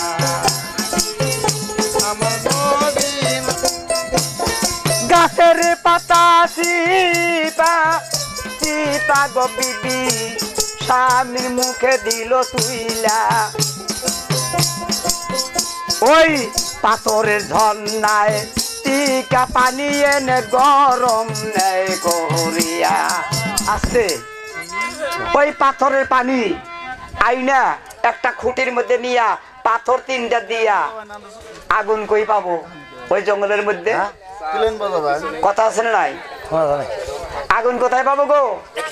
আমার মদিনা গাছের পাতা চিপা চিপা গো বিবি স্বামীর মুখে দিল তুইলা ওই পাথরের ঝর্ণায় টিকা পানি এনে গরম নেই করিয়া আসছে ওই পাথরের পানি আইনা একটা খুঁটির মধ্যে নিয়া পাথর তিনটা দিয়া আগুন কই পাবো ওই জঙ্গলের মধ্যে কথা আছে না নাই আগুন কোথায় পাবো গো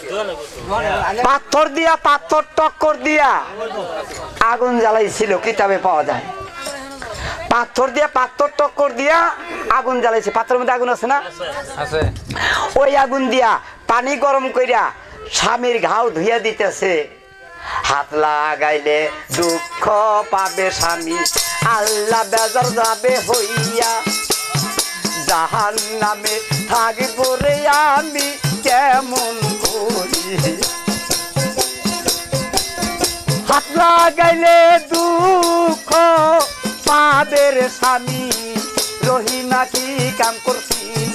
পাথর দিয়া পাথর টক্কর দিয়া আগুন জ্বালাইছিল কিতাবে পাওয়া যায় পাথর দিয়া পাথর টক্কর দিয়া আগুন জ্বালাইছে পাথরের মধ্যে আগুন আছে না আছে ওই আগুন দিয়া পানি গরম কইরা স্বামীর ঘাও ধুইয়া দিতেছে হাত লাগাইলে দুঃখ পাবে স্বামী আল্লাহ বেজার যাবে হইয়া জাহান নামে থাকবো রে আমি কেমন করি হাত লাগাইলে দুঃখ পাবে রে স্বামী রহিমা কি কাম করছিল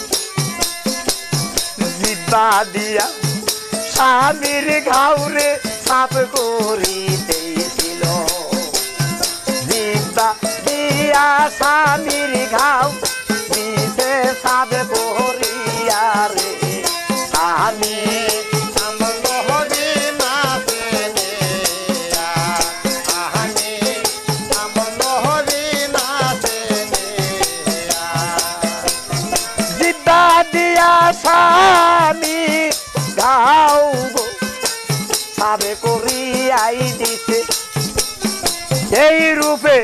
জিব্বা দিয়া স্বামীর ঘাউরে সাপ করিতেছিল জিব্বা দিয়া স্বামীর ঘাউ দিতে সাপ করিয়া রে আমি আমার মদিনাতে নিয়া আমি আমার মদিনাতে নিয়া জিব্বা দিয়া স্বামী গাও গো সাবে করিয়াই দিতে এই রূপে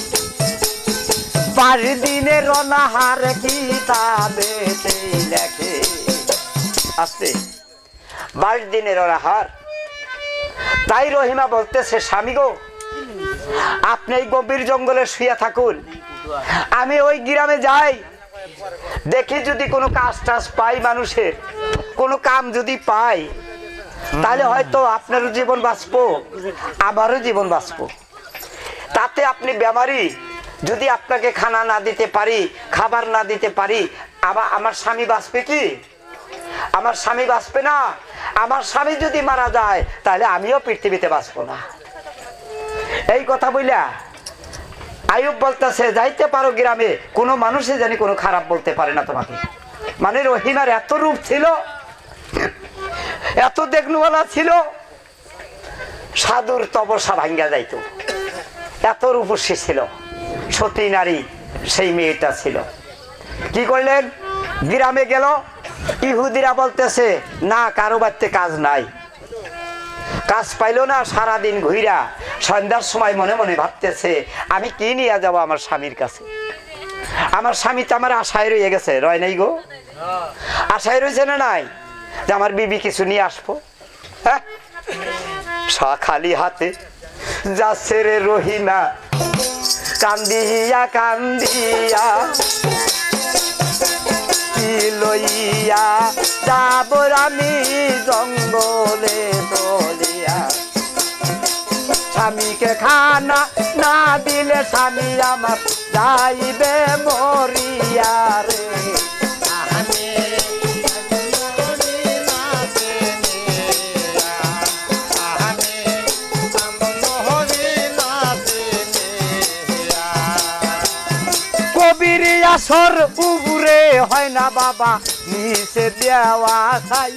বাড়ি দিনের অনাহার কিতাবে লেখে আসতে বাড়ির দিনের অনাহার। তাই রহিমা বলতেছে স্বামী গো আপনি এই গভীর জঙ্গলে শুয়ে থাকুন, আমি ওই গ্রামে যাই, দেখি যদি কোনো কাজ টাজ পাই, মানুষের কোনো কাম যদি পাই, তাহলে হয়তো আপনারও জীবন বাঁচবো আমারও জীবন বাঁচবো। তাতে আপনি বেমারি, যদি আপনাকে খানা না দিতে পারি, খাবার না দিতে পারি, আবার আমার স্বামী বাঁচবে কি? আমার স্বামী বাঁচবে না। আমার স্বামী যদি মারা যায় তাহলে আমিও পৃথিবীতে বাঁচবো না। এই কথা বইলা আইয়ুব বলতেছে যাইতে পারো গ্রামে, কোনো মানুষে জানি কোনো খারাপ বলতে পারে না তোমাকে। মানে রহিমার এত রূপ ছিল, এত দেখনুওয়ালা ছিল, সাধুর তপস্যা ভাঙ্গা যাইতো, এত রূপসী ছিল, সতী নারী সেই মেয়েটা ছিল। কি করলেন? গ্রামে গেল, ইহুদিরা বলতেছে না কারো বাড়িতে কাজ নাই, কাজ পাইল না, সারাদিন ঘুইরা সন্ধ্যার সময় মনে মনে ভাবতেছে আমি কি নিয়ে যাব আমার স্বামীর কাছে। আমার স্বামী তো আমার আশায় রয়ে গেছে, রয় নাই গো? আশায় রয়েছে না নাই যে আমার বিবি কিছু নিয়ে আসবো? হ্যাঁ, খালি হাতে যাচ্ছে রে রহিমা কান্দিয়া কান্দিয়া, কি লইয়া যাব আমি জঙ্গলে দলিয়া, স্বামীকে খানা না দিলে স্বামী আমার যাইবে মরিয়া রে। আমি মদিনাতে নিয়া আমি আমার মদিনাতে নিয়া কবির আসর উপরে হয় না বাবা নিচে দেওয়া চাই,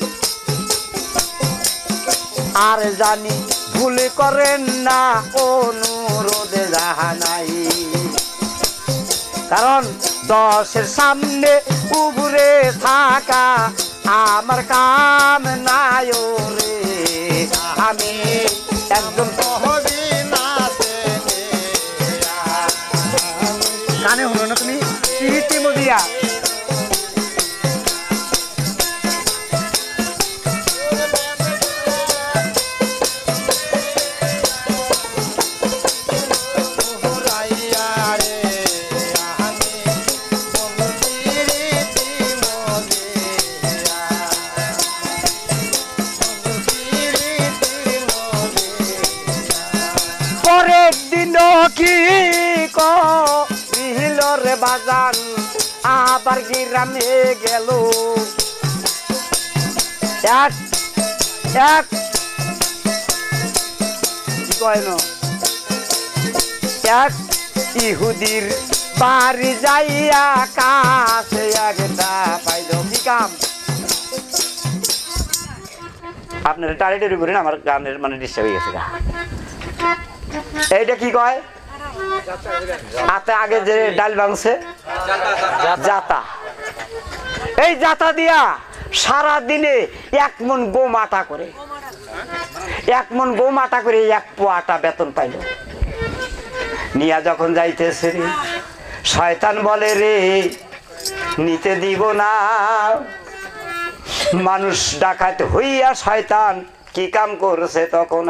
আর জানি ভুল করেন না অনুরোধে জাহানাই, কারণ দশের সামনে উপরে থাকা আমার কাম নাই রে। আমি একদম মদিনাতে নিয়া কানে হলো না তুমি ইতি মদিয়া ঘুরাইয়া রে আমি বন্ধুরিতি মদিয়া বন্ধুরিতি মদিয়া পরের দিন কি কহিল রে বাজান আবার গ্রামে গেল, এক এক কি কয় না, এক ইহুদির বাড়ি যাইয়া কাছে একটা পাইল। কি কাম? আপনারা টাড়িটাড়ি করেন, আমার গানের মানে ডিস্টার্ব হয়ে গেছে। এইটা কি কয়? আতে আগে যে ডাল ভাঙছে জাতা, এই জাতা দিয়া সারা দিনে এক মন গম আটা করে, এক মন গম আটা করে এক পোয়া আটা বেতন পাইল। নিয়া যখন যাইতেছে রে শয়তান বলে রে নিতে দিব না। মানুষ ডাকাত হইয়া শয়তান কি কাম করছে তখন,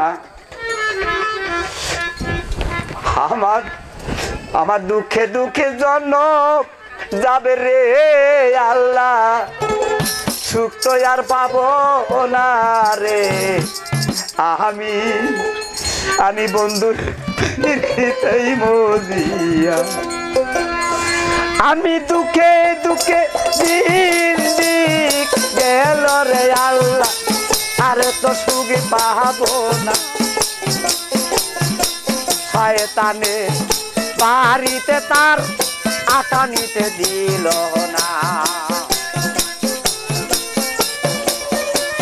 আমার আমার দুঃখে দুঃখে জন্য যাবে রে আল্লাহ, সুখ তো আর পাবো না রে। আমি আমি বন্ধুর নিখিতেই মজিয়া, আমি দুঃখে দুঃখে দিন দিক গেল রে আল্লাহ, আরে তো সুখ পাবো না। শয়তানে বাড়িতে তার আটা নিতে দিল না।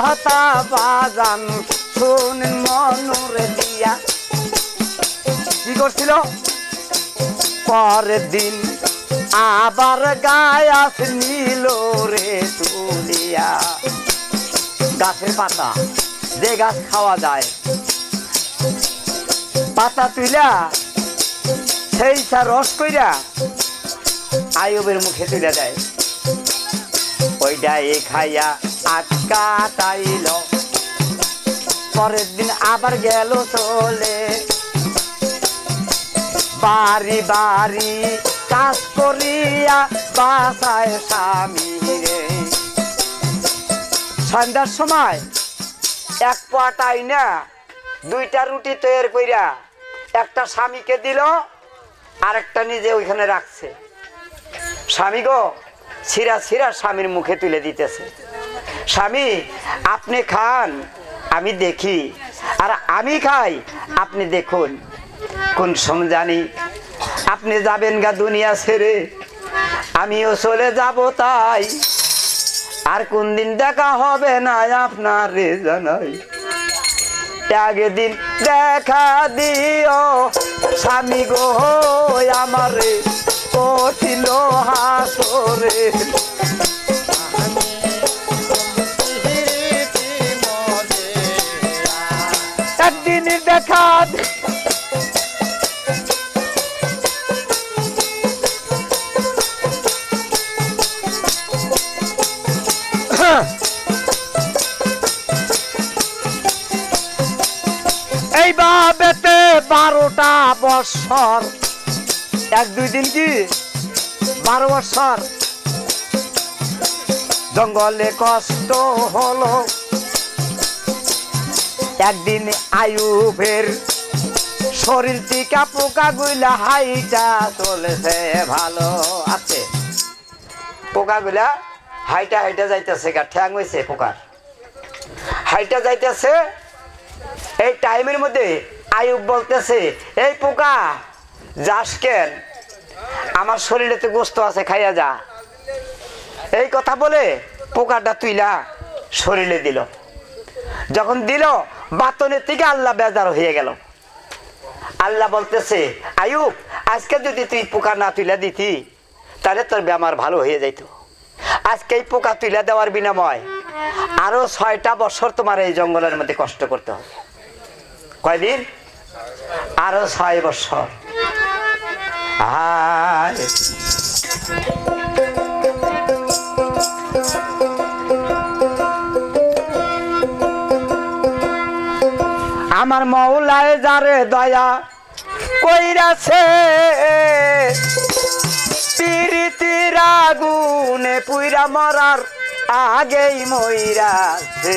কথা বাজান শুনেন মনুরে দিয়া কি করছিল পরের দিন আবার গায়াস নিল রে তুলিয়া গাছের পাতা যে গাছ খাওয়া যায় পাতা তুইলা সেই রস কইরা আয়ুবের মুখে তুলে দেয় ওইটাই খাইয়া আটকা তাইল পরের দিন আবার গেল চলে বাড়ি বাড়ি কাজ করিয়া বাসায় স্বামী রে সন্ধ্যার সময় এক পাটাই না দুইটা রুটি তৈরি কইরা একটা স্বামীকে দিল আর একটা নিজে ওইখানে রাখছে স্বামী গো ছিঁড়া ছিঁড়া স্বামীর মুখে তুলে দিতেছে স্বামী আপনি খান আমি দেখি আর আমি খাই আপনি দেখুন কোন সময় জানি আপনি যাবেন গা দুনিয়া ছেড়ে আমিও চলে যাব তাই আর কোন দিন দেখা হবে না আপনার রে জানাই একদিন দেখা দিও স্বামী গো আমারে কঠিল হাসরে একদিন দেখা এইভাবেতে বারোটা বছর এক দুই দিন কি বারো বছর জঙ্গলে কষ্ট হলো একদিন আয়ুবের শরীর টিকা পোকা গুলা হাইটা চলেছে ভালো আছে পোকা গুলা হাইটা হাইটা যাইতেছে গা ঠ্যাং হয়েছে পোকার হাইটা যাইতেছে এই টাইমের মধ্যে আয়ুব বলতেছে এই পোকা যাস কেন আমার শরীরে তো গোস্ত আছে খাইয়া যা এই কথা বলে পোকাটা তুইলা শরীরে দিল যখন দিল বাতনের থেকে আল্লাহ বেজার হয়ে গেল আল্লাহ বলতেছে আয়ুব আজকে যদি তুই পোকা না তুইলা দিতি তাহলে তোর বেমার ভালো হয়ে যাইত আজকে এই পোকা তুইলা দেওয়ার বিনিময় আরো ছয়টা বছর তোমার এই জঙ্গলের মধ্যে কষ্ট করতে হবে কয়দিন আরো ছয় বছর আমার মৌলায় যারে দয়া কইরাছে পিরিতির আগুনে পুইরা মরার আগেই মইরাছে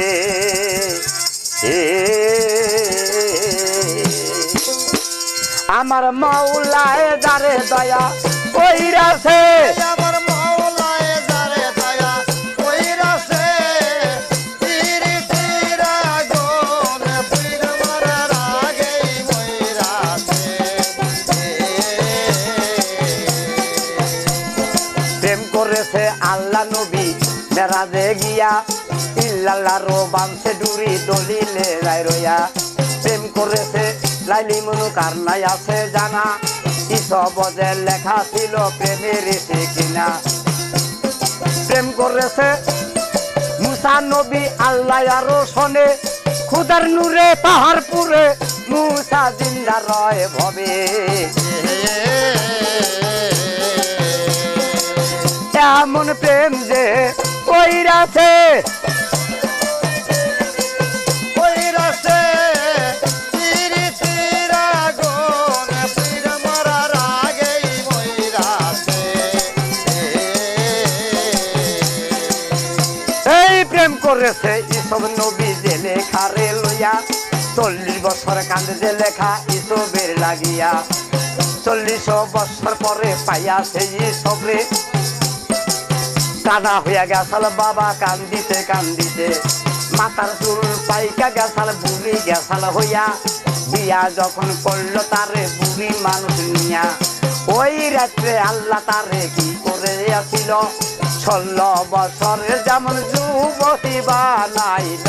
আমার মৌলায় যারে দয়া কইরাছে আমার মৌলায় যারে দয়া কইরাছে পিরিতির আগুনে পুইরা মরার আগেই মইরাছে প্রেম করেছে আল্লাহ নবী মেরাজে গিয়া ইল্লাল্লাহ রো বানছে ডুরি দলিলে রায় রইয়া প্রেম করেছে লাইলি মনু কার নাই আছে জানা ইসব যে লেখা ছিল প্রেমের এসে কিনা প্রেম করেছে মুসা নবী আল্লাহ আরো শোনে খুদার নূরে পাহাড় পুরে মুসা জিন্দা রয় ভবে এমন প্রেম যে কইরাছে কইরাছে পিরিতির আগুনে পুইরা মরার আগেই মইরাছে এই প্রেম করেছে ইসব নবী যে লেখা রে লইয়া চল্লিশ বছর কান্দে যে লেখা ইসবের লাগিয়া চল্লিশ বছর পরে পাইয়াছে ইসবরে কানা হইয়া গেছাল বাবা কান্দিতে কান্দিতে মাথার চুল পাইকা গেছাল বুড়ি গেছাল হইয়া বিয়া যখন করলো তারে বুড়ি মানুষ নিয়া ওই রাত্রে আল্লাহ তারে কি করে আসিল ষোলো বছরের যেমন যুবতী বানাইল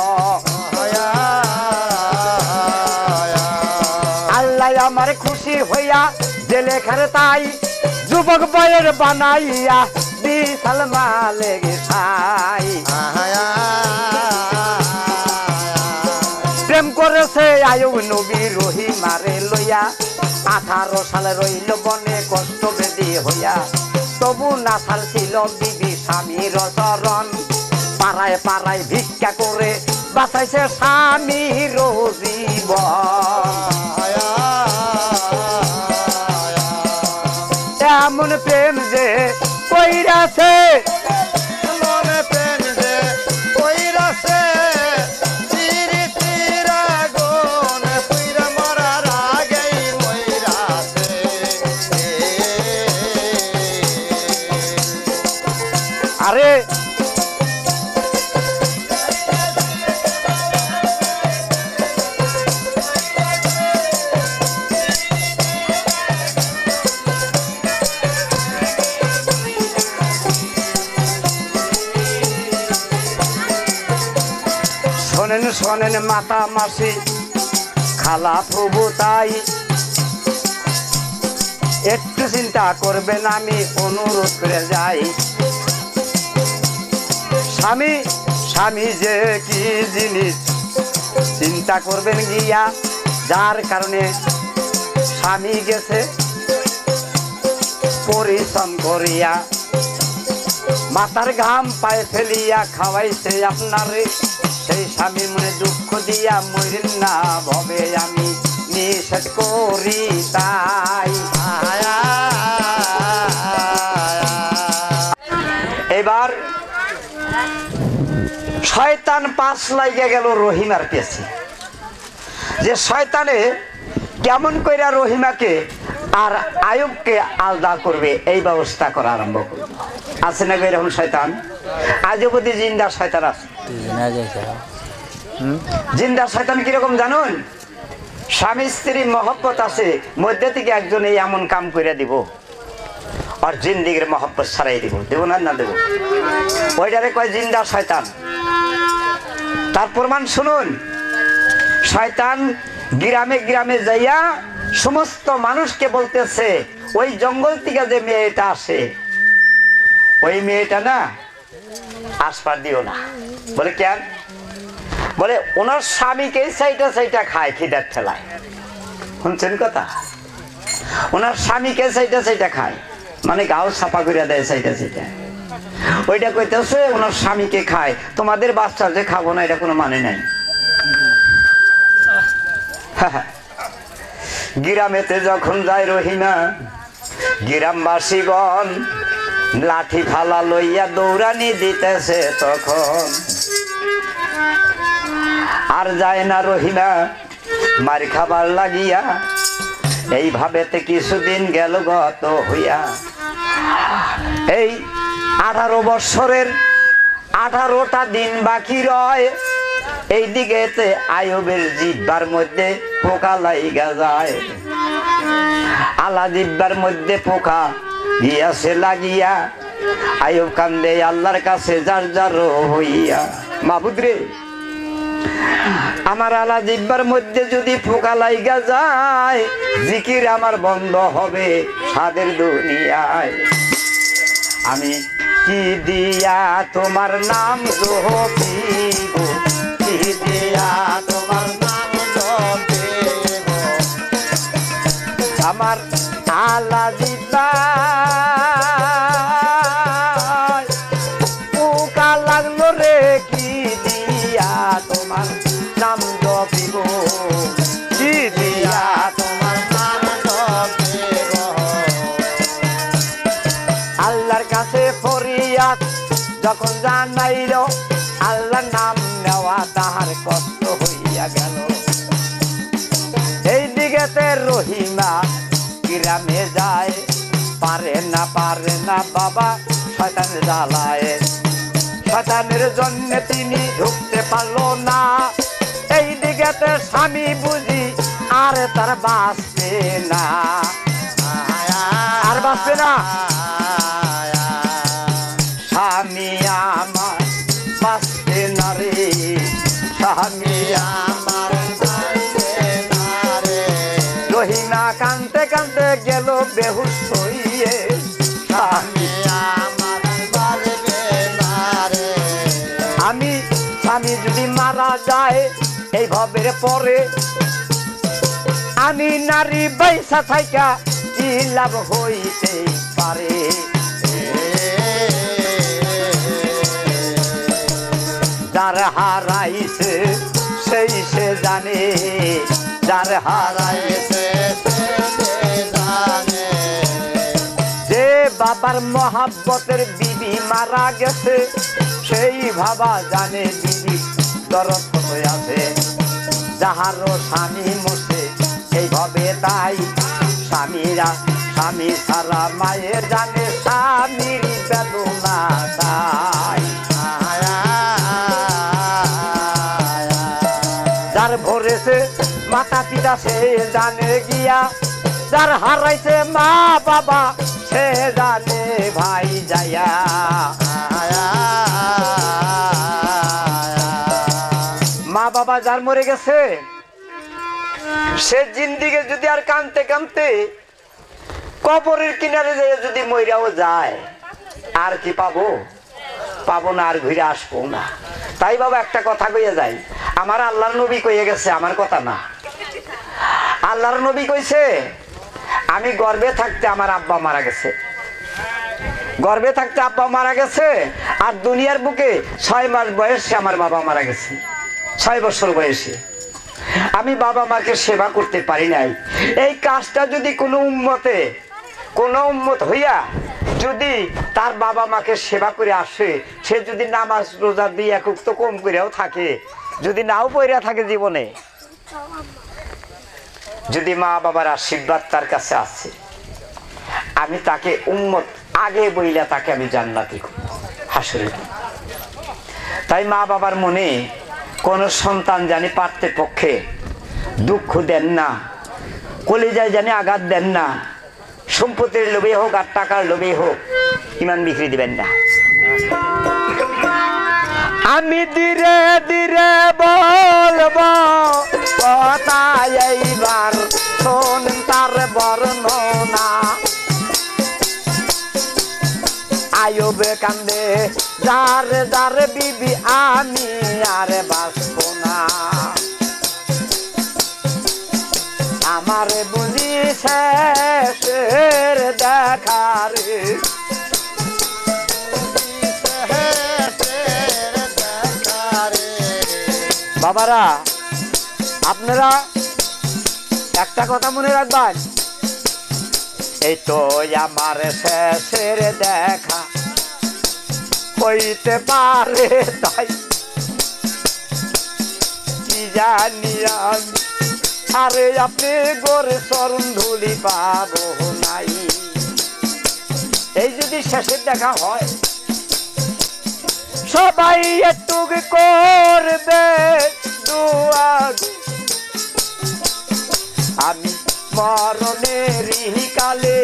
আল্লাহ আমার খুশি হইয়া যে লেখার তাই যুবক বয়ের বানাইয়া বিশাল মালিক সাই প্রেম করেছে আয়ুব নবী রহিমারে লইয়া আঠারো সালে রইল বনে কষ্ট বেদি হইয়া তবু না ছাড়ছিল বিবি স্বামীর চরণ পাড়ায় পাড়ায় ভিক্ষা করে বাঁচাইছে স্বামীর জীবন এমন প্রেম যে কইরাছে মনে প্রেম যে কইরাছে চিরি চিরা গুণ পুইরা মরার আগেই মইরাছে আরে শোনেন শোনেন মাতা মাসি খালা প্রভু তাই একটু চিন্তা করবেন আমি অনুরোধ করে যাই স্বামী স্বামী যে কি জিনিস চিন্তা করবেন গিয়া যার কারণে স্বামী গেছে পরিশ্রম করিয়া মাথার ঘাম পায়ে ফেলিয়া খাওয়াইছে আপনারে সেই স্বামী মনে দুঃখ দিয়া মরিন না ভবে আমি নিষেধ করি তাই এবার শয়তান পাশ লাগিয়া গেল রহিমার পেছে যে শয়তানে কেমন কইরা রহিমাকে আর আয়ুবকে আলাদা করবে এই ব্যবস্থা করা আরম্ভ করবে আছে না এরকম শয়তান আজও বুদ্ধি জিন্দার শয়তান আছে জিন্দার শয়তান কিরকম জানুন স্বামী স্ত্রী মহব্বত আছে মধ্যে থেকে একজন এই এমন কাম করে দিব আর জিন্দিগির মহব্বত ছাড়াই দিব দেব না না দেব ওইটারে কয় জিন্দার শয়তান তার প্রমাণ শুনুন শয়তান গ্রামে গ্রামে যাইয়া সমস্ত মানুষকে বলতেছে ওই জঙ্গল থেকে যে মেয়েটা আসে ওই মেয়েটা না আসপার দিও না বলে কেন বলে ওনার স্বামীকে সেইটা সেইটা খায় খিদার ঠেলায় শুনছেন কথা ওনার স্বামীকে সেইটা সেইটা খায় মানে গাও ছাপা করে দেয় সেইটা সেইটা ওইটা কইতেছে ওনার স্বামীকে খায় তোমাদের বাচ্চা যে খাবো না এটা কোনো মানে নাই গ্রামেতে যখন যায় রহিমা গ্রামবাসীগণ লাঠি ফালা লইয়া দৌড়ানি দিতেছে তখন আর যায় না রহিমা মার খাবার লাগিয়া এইভাবেতে কিছুদিন গেল গত হইয়া এই আঠারো বৎসরের আঠারোটা দিন বাকি রয় এই দিকেতে আয়ুবের জিহ্বার মধ্যে পোকা লাইগা যায় আলা জিহ্বার মধ্যে পোকা গিয়াছে লাগিয়া আয়ুব কান্দে আল্লাহর কাছে যার যার হইয়া মাবুদ রে আমার আলা জিহ্বার মধ্যে যদি পোকা লাইগা যায় জিকির আমার বন্ধ হবে সাদের দুনিয়ায় আমি কি দিয়া তোমার নাম জপিব কি দিয়া তোমার নাম জপিব আমার আলা জিহ্বার পোকা লাগলো রে কি দিয়া তোমার নাম জপিব কি দিয়া তোমার নাম জপিব আল্লাহর কাছে ফরিয়াদ যখন জানাইল আল্লাহর নাম নেওয়া তাহার কষ্ট হইয়া গেল এই দিকেতে রহিমা গ্রামে যায় পারে না পারে না বাবা শয়তান জ্বালায় শয়তানের জন্য তিনি ঢুকতে পারলো না এই দিকেতে স্বামী বুঝি আর তার বাঁচবে না স্বামী আমার বাঁচতে না রে, স্বামী আমার বাঁচবে না রে, রহিনা কানতে কানতে গেল বেহুশ হইয়ে, স্বামী আমার বাঁচবে না রে। আমি স্বামী যদি মারা যায় এই ভবের পরে, আমি নারী বাইসা থাইকা কি লাভ হইতে পারে। যার হারাইছে সেই সে জানে, যার হারাইছে যে বাবার মহাব্বতের বিবি মারা গেছে, সেই ভাবা জানে বিবি দরদ হয়ে আছে। যাহারও স্বামী মরছে এইভাবে তাই, স্বামীরা স্বামী ছাড়া মায়ের জানে স্বামীর বেদনা তাই। যার ভরেছে মাতা পিতা সে জানে গিয়া, যার হারাইছে মা বাবা সে জানে ভাই যাইয়া। মা বাবা যার মরে গেছে সে জিন্দিগে যদি আর কানতে কানতে কবরের কিনারে যেয়ে যদি মইরাও যায়, আর কি পাবো? পাবো না, আর ঘুরে আসবো না। তাই বাবা একটা কথা কইয়া যাই, আমার আল্লাহর নবী কইয়া গেছে, আমার কথা না। আল্লাহর নবী কইছে আমি গর্ভে থাকতে আমার আব্বা মারা গেছে, গর্ভে থাকতে আব্বা মারা গেছে, আর দুনিয়ার বুকে ছয় মাস বয়সে আমার বাবা মারা গেছে, ছয় বছর বয়সে। আমি বাবা মাকে সেবা করতে পারি নাই। এই কাজটা যদি কোনো উম্মতে কোনো উম্মত হইয়া যদি তার বাবা মাকে সেবা করে আসে, সে যদি নামাজ রোজা দিয়ে এক তো কম করেও থাকে, যদি নাও পইরা থাকে জীবনে, যদি মা বাবার আশীর্বাদ তার কাছে আছে, আমি তাকে উম্মত আগে বইলা তাকে আমি জান্নাতি হাসরে। তাই মা বাবার মনে কোন সন্তান জানি পারতে পক্ষে দুঃখ দেন না, কলিজায় জানি আঘাত দেন না। সম্পত্তির লোভে হোক আর টাকার লোভে হোক ইমান বিক্রি দিবেন না। আমি ধীরে ধীরে বলবো কথা, এইবার শোন তার বর্ণনা। আয়ুবে কান্দে যার যার বিবি আমি আর বাঁচবো না। আমার বুঝি শেষের দেখারে, বাবারা আপনারা একটা কথা মনে রাখবেন, এই তো আমার শেষের দেখা হইতে পারে, তাই কি জানি আমি, আরে আপনি গোরে চরণ ধুলি পাবো নাই। এই যদি শেষের দেখা হয় সবাই একটু করবে দোয়া, আমি মরণের কালে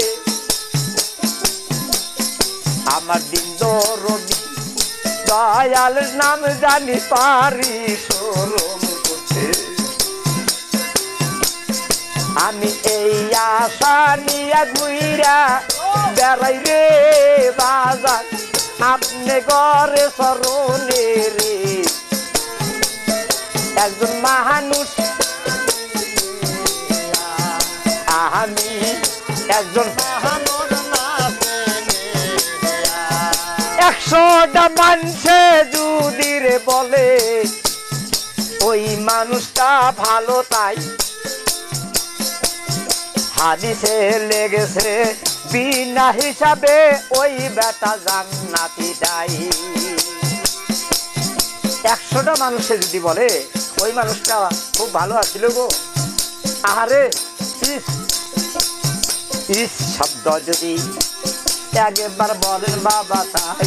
আমার দিন দরদি দয়াল নাম জানি পারি স্মরণ করতে। আমি এই আশা নিয়া ঘুইরা বেড়াই রে বাজার, আপনি ঘরে স্মরণে রে। একজন মানুষ আমি, একজন একশোটা মানুষে যদি রে বলে ওই মানুষটা ভালো, তাই হাদিসে লেগেছে বিনা হিসাবে ওই বেটা জান্নাতি যাই। একশোটা মানুষে যদি বলে ওই মানুষটা খুব ভালো আছিল গো, আহারে ইস ইস শব্দ যদি একবার বলেন বাবা, তাই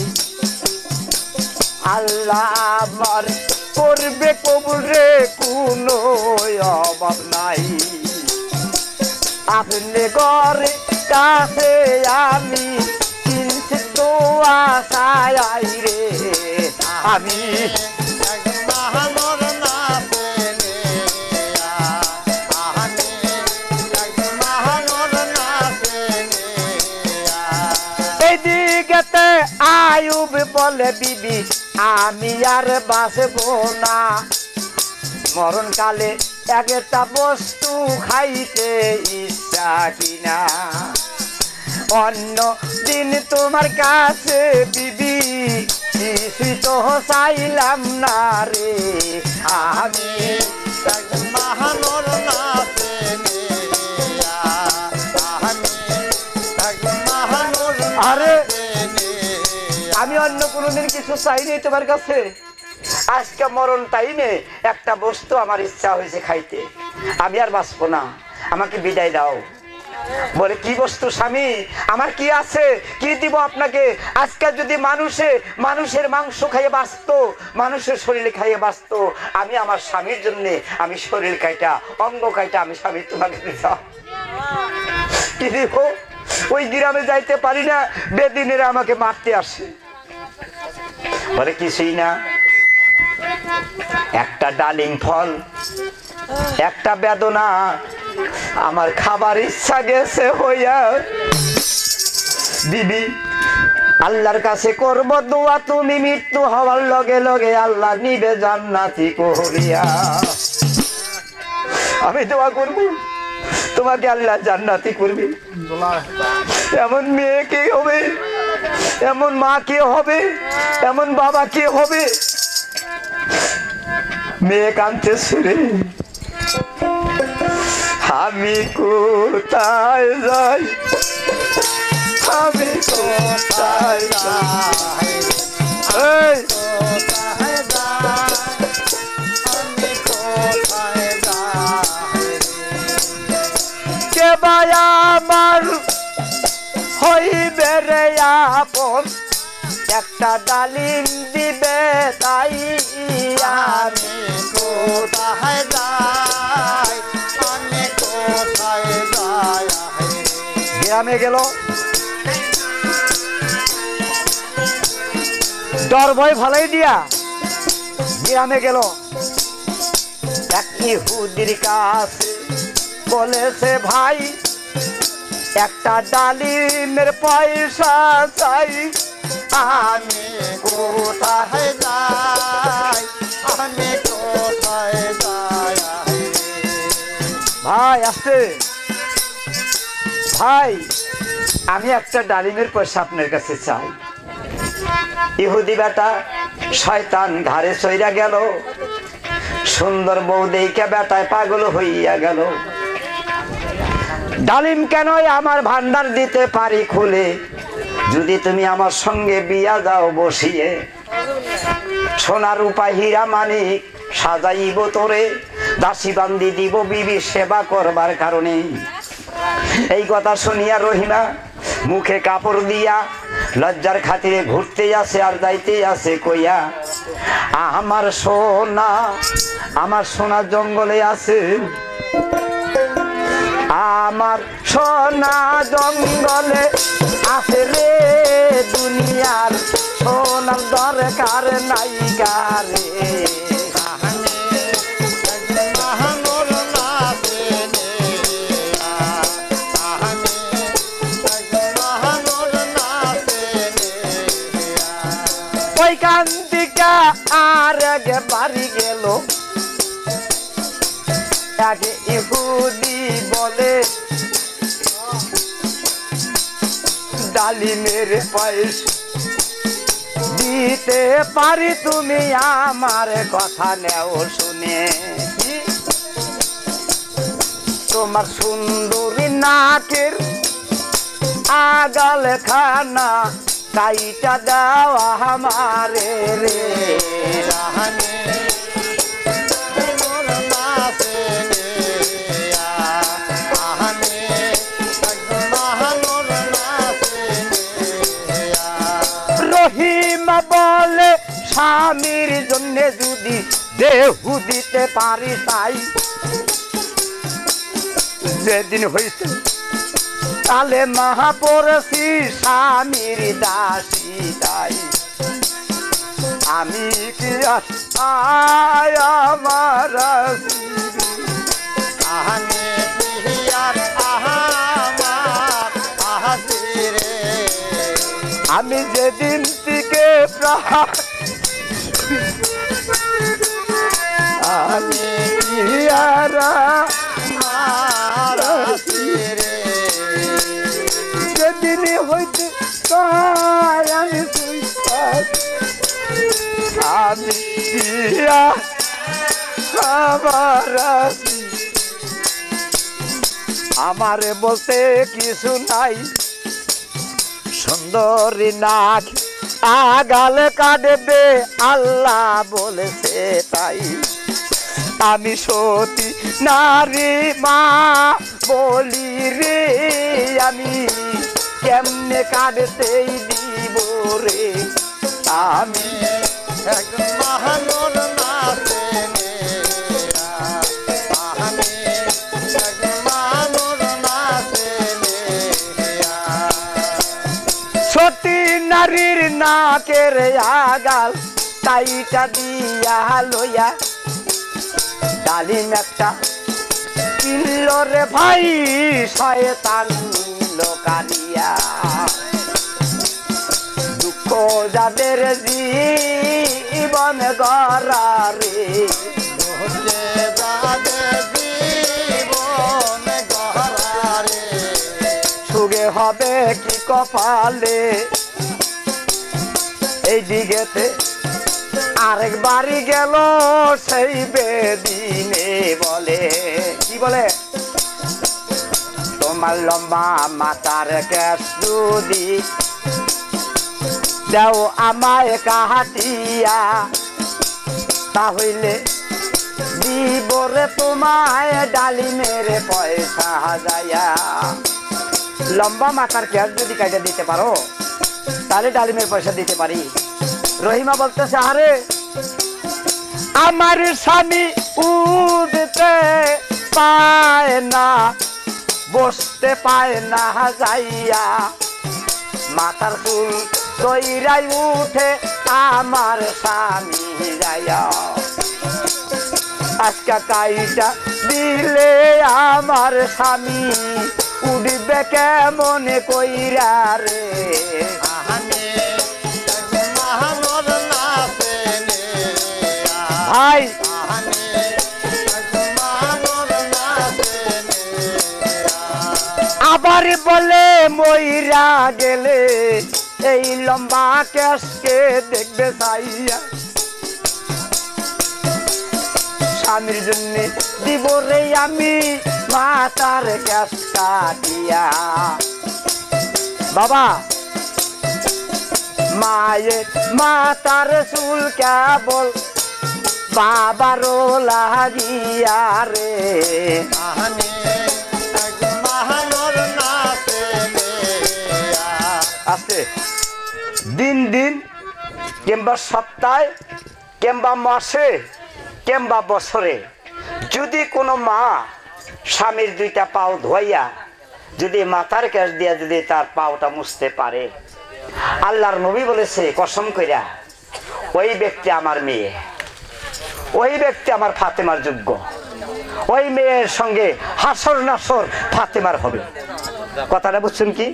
আল্লাহ আমার করবে কবুল রে, কোনো অভাব নাই। আপনি ঘরে কাছে আমি কিনছি তো আশায় রে আমি মহানোর নাচে নিয়া আমি মহানোর নাচে নিয়া এদিকেতে আয়ুব বলে বিবি আমি আর বাঁচবো না মরণ কালে একটা বস্তু খাইতে ইচ্ছা কিনা অন্য দিন তোমার কাছে বিবি কিছুই তো চাইলাম না রে আমি মহানোর নাচে নিয়া আমি মহানোর আরে নিয়া আমি অন্য কোনোদিন কিছু চাইনি তোমার কাছে আজকে মরণ টাইমে একটা বস্তু আমার ইচ্ছা হয়েছে খাইতে আমি আর বাঁচবো না আমাকে বিদায় দাও বলে কি বস্তু স্বামী আমার কি আছে কি দিব আপনাকে আজকে যদি মানুষে মানুষের মাংস খাইয়ে বাঁচতো মানুষের শরীরে খাইয়ে বাঁচতো আমি আমার স্বামীর জন্য আমি শরীর কাইটা অঙ্গ কাইটা আমি স্বামী তোমাকে দিতাম কি দিব ওই গ্রামে যাইতে পারি না বেদিনেরা আমাকে মারতে আসে বলে কিছুই না একটা ডালিম ফল একটা বেদনা আমার খাবার ইচ্ছা গেছে হইয়া বিবি আল্লাহর কাছে করব দোয়া তুমি মৃত্যু হওয়ার লগে লগে আল্লাহ নিবে জান্নাতি করিয়া আমি দোয়া করব তোমাকে আল্লাহ জান্নাতি করবে এমন মেয়ে কে হবে এমন মা কে হবে এমন বাবা কে হবে মেয়ে কাঁদতেছে রে আমি কোথায় যাই আমি কোথায় যাই এই কোথায় যাই আমি কোথায় যাই কে ভাই আমার হইবে রে আপন একটা ডালিম দিবে তাই আমি আমি কোথায় যাই আমি কোথায় যাই গ্রামে গেল ডর ভয় ভালাই দিয়া গ্রামে গেল এক ইহুদির কাছে বলেছে ভাই একটা ডালিমের পয়সা চাই আমি কোথায় যাই আমি কোথায় যাই ভাই আসছে ভাই আমি একটা ডালিমের পয়সা আপনার কাছে চাই ইহুদি বেটা শয়তান ঘাড়ে চইরা গেল সুন্দর বউ দেইকা বেটায় পাগল হইয়া গেল ডালিম কেন আমার ভান্ডার দিতে পারি খুলে যদি তুমি আমার সঙ্গে বিয়া যাও বসিয়ে সোনার রূপা হীরা মানিক সাজাইব তোরে দাসী বান্দি দিব বিবি সেবা করবার কারণে এই কথা শুনিয়া রহিমা মুখে কাপড় দিয়া লজ্জার খাতিরে ঘুরতে আসে আর যাইতে আসে কইয়া আমার সোনা আমার সোনা জঙ্গলে আছে আমার সোনা জঙ্গলে আছে রে দুনিয়ার সোনার দরকার নাই গারে মহানোর নাচে নিয়া আমি মহানোর নাচে নিয়া ওই কান্তিকা আর আগে বাড়ি গেল আগে ইহুদি বলে ডালিমের পয়সা দিতে পারি তুমি আমার কথা নেও শুনে তোমার সুন্দরী নাকের আগাল খানা কাইটা দেওয়া আমারে রে রাহানে মোর নাচে নিয়া আহানে মহানোর নাচে নিয়া রহিমা বলে স্বামীর জন্য যদি দেহু দিতে পারি তাই যেদিন হয়েছে কালে মাহা পড়েছি স্বামীর দাসী তাই আমি কি আয় আমার আহানে পিয়ার আহামার আহাসিরে আমি যেদিন থেকে প্রাণ আমি পিয়ারা আহাসিরে যেদিন হইতে তাই আমি সুইপার আমি পিয়া আমার আমারে বলতে কিছু নাই সুন্দরী নাক আগাল কাটবে আল্লাহ বলেছে তাই আমি সতী নারী মা বলি রে আমি কেমনে কাটতেই দিব রে আমি একজন মহানুর নাচে আহানে একজন মহানুর নাচে সতী নারীর নাকের আগাল তাইটা দিয়া লইয়া ডালিম একটা কিনল রে ভাই শয়তান লোকানিয়া দুঃখ যাদের জীবন গড়া রে হচ্ছে যাদের জীবন গহরারে সুগে হবে কি কপালে এই দিকেতে আরেক বাড়ি গেল সেই বেদিনে বলে কি বলে তোমার লম্বা মাতার কেশ যদি দাও আমায় কাহাটিয়া তাহলে দিবরে তোমায় ডালিমের পয়সা হাজায়া লম্বা মাথার কেশ যদি কাইটা দিতে পারো তাহলে ডালিমের পয়সা দিতে পারি রহিমা বলতেছে আরে আমার স্বামী উঠতে পায় না বসতে পায় না যাইয়া মাথার চুল দইরাই উঠে আমার স্বামী যাইয়া আজকে কাইটা দিলে আমার স্বামী উঠবে কেমন কইরা রে আহানে একজন মহানুর নাচে ভাই আহানে একজন মহানুর নাচে আবার বলে মইরা গেলে এই লম্বা কেশকে দেখবে চাইয়া স্বামীর জন্য দিব রে আমি মাতার কেশ কাটিয়া বাবা মায়ের মাতার চুল কেবল বাবারও লাগিয়া রে আহানে একজন মহানুর নাচে আছে দিন দিন কিংবা সপ্তাহে কিংবা মাসে কিংবা বছরে যদি কোনো মা স্বামীর দুইটা পাও ধোয়াইয়া যদি মাথার কেশ দিয়া যদি তার পাওটা মুছতে পারে আল্লাহর নবী বলেছে কসম কইরা ওই ব্যক্তি আমার মেয়ে ওই ব্যক্তি আমার ফাতেমার যোগ্য ওই মেয়ের সঙ্গে হাসর নাসর ফাতেমার হবে কথাটা বুঝছেন কি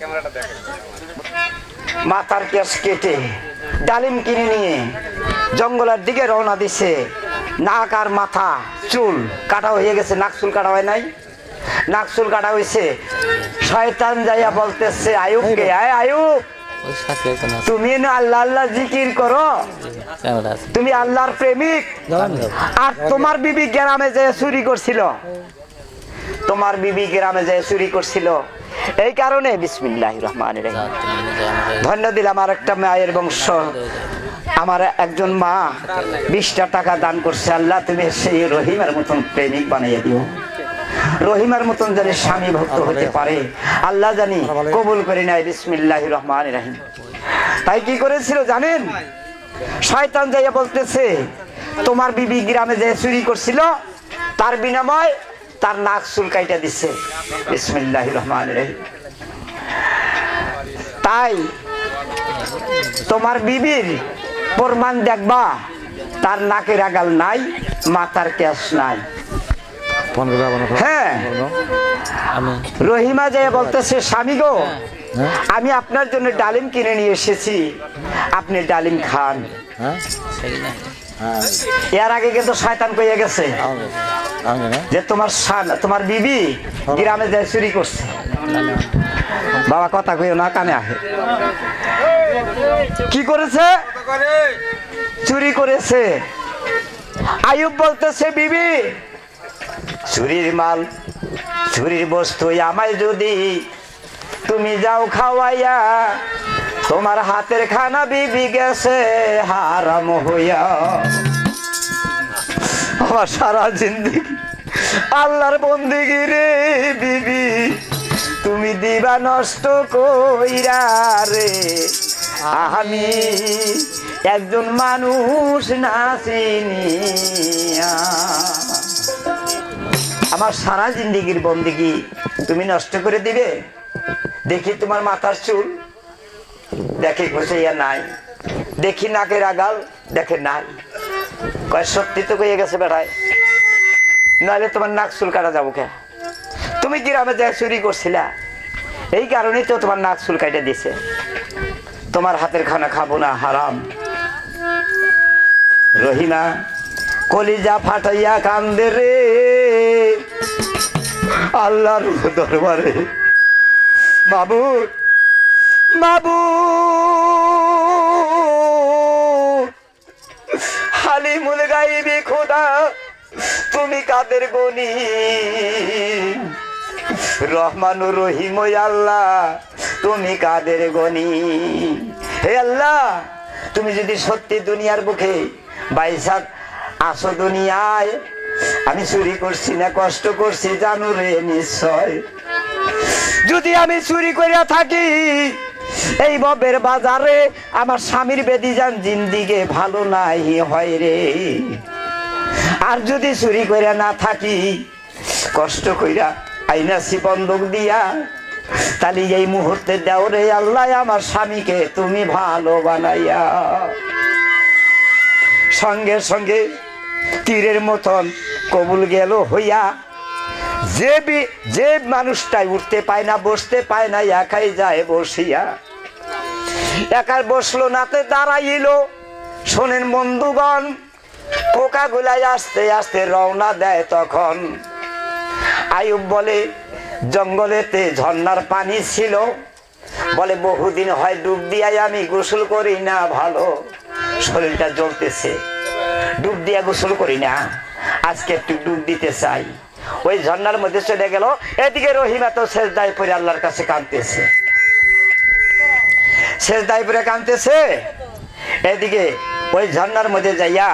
মাথার কেশ কেটে ডালিম কিনে নিয়ে জঙ্গলের দিকে রওনা দিছে নাক আর মাথা চুল কাটা হয়ে গেছে নাক চুল কাটা হয় নাই নাক চুল কাটা হয়েছে শয়তান যাইয়া বলতেছে আয়ুবকে আয় আয়ুব তুমি না আল্লাহ আল্লাহ জিকির করো তুমি আল্লাহর প্রেমিক আর তোমার বিবি গ্রামে যে চুরি করছিল তোমার বিবি গ্রামে যে চুরি করছিল এই কারণে বিসমিল্লাহির রহমানির রহিম ধন্য দিলাম আর একটা মায়ের বংশ আমার একজন মা বিশটা টাকা দান করছে আল্লাহ তুমি সেই রহিমের মতন প্রেমিক বানিয়ে দিও রহিমার মতন জানি স্বামী ভক্ত হতে পারে আল্লাহ জানি কবুল করে নেয় বিসমিল্লাহির রহমানির রহিম তাই কি করেছিল জানেন শয়তান যাইয়া বলতেছে তোমার বিবি গ্রামে যে চুরি করছিল তার বিনিময় তার নাক চুল কাইটা দিচ্ছে বিসমিল্লাহির রহমানির রহিম তাই তোমার বিবির প্রমাণ দেখবা, তার নাকের আগাল নাই, মাথার ক্যাশ নাই। হ্যাঁ, রহিমা যে বলতেছে, স্বামী গো আমি আপনার জন্য ডালিম কিনে নিয়ে এসেছি, আপনি ডালিম খান। এর আগে কিন্তু শয়তান কইয়া গেছে যে তোমার তোমার বিবি গ্রামে যায় চুরি করছে। বাবা কথা কইও না, কানে আহে। কি করেছে? চুরি করেছে। আইয়ুব বলতেছে, বিবি চুরির মাল, চুরির বস্তু আমায় যদি তুমি যাও খাওয়াইয়া, তোমার হাতের খানা বিবি গেছে হারাম হইয়া। আমার সারা জিন্দেগি আল্লাহর বন্দেগি রে বিবি, তুমি দিবা নষ্ট কইরা রে। আমি একজন মানুষ না চিনিয়া, আমার সারা জিন্দেগির বন্দেগি তুমি নষ্ট করে দিবে। দেখি তোমার মাথার চুল, দেখে ঘুষাইয়া নাই, দেখি নাকের আগাল, দেখে নাই। কয় সত্যি তো কইয়া গেছে বেড়ায়, নাহলে তোমার নাক চুল কাটা যাবো কে? তুমি গ্রামে যায় চুরি করছিলা, এই কারণেই তো তোমার নাক চুল কাটা দিছে। তোমার হাতের খানা খাবো না, হারাম। রহিমা কলিজা ফাটাইয়া কান্দে রে আল্লাহর দরবারে, মাবুদ মাবুদ হালিমুল গাইবি খোদা, তুমি কাদের গনি, রহমানুর রহিম আল্লাহ তুমি কাদের গনি। হে আল্লাহ, তুমি যদি সত্যি দুনিয়ার বুকে বাইসাত আসো দুনিয়ায়, আমি চুরি করছি না কষ্ট করছি জানো রে নিশ্চয়। যদি আমি চুরি করিয়া থাকি এই ববের বাজারে, আমার স্বামীর বেদিজান জিন্দিগে ভালো নাই হয় রে। আর যদি চুরি করিয়া না থাকি, কষ্ট কইরা আইনাছি বন্ধক দিয়া, তাহলে এই মুহূর্তে দাও রে আল্লাহ আমার স্বামীকে তুমি ভালো বানাইয়া। সঙ্গে সঙ্গে তীরের মতন কবুল গেল হইয়া, যে যে মানুষটাই উঠতে পায় না, বসতে পায় না, একাই যায় বসিয়া। একার বসলো নাতে দাঁড়াইল। শোনেন বন্ধুগণ, পোকা গুলাই আস্তে আস্তে রওনা দেয় তখন। আইয়ুব বলে, জঙ্গলেতে ঝর্ণার পানি ছিল, বলে বহুদিন হয় ডুব দিয়াই আমি গোসল করি না, ভালো শরীরটা জ্বলতেছে, ডুব দিয়া গোসল করি না, আজকে একটু ডুব দিতে চাই। ওই ঝর্ণার মধ্যে চলে গেল। এদিকে রহিমা তো সেজদায় পড়ে আল্লাহর কাছে কাঁদতেছে, সেজদায় পড়ে কাঁদতেছে। এদিকে ওই ঝর্ণার মধ্যে যাইয়া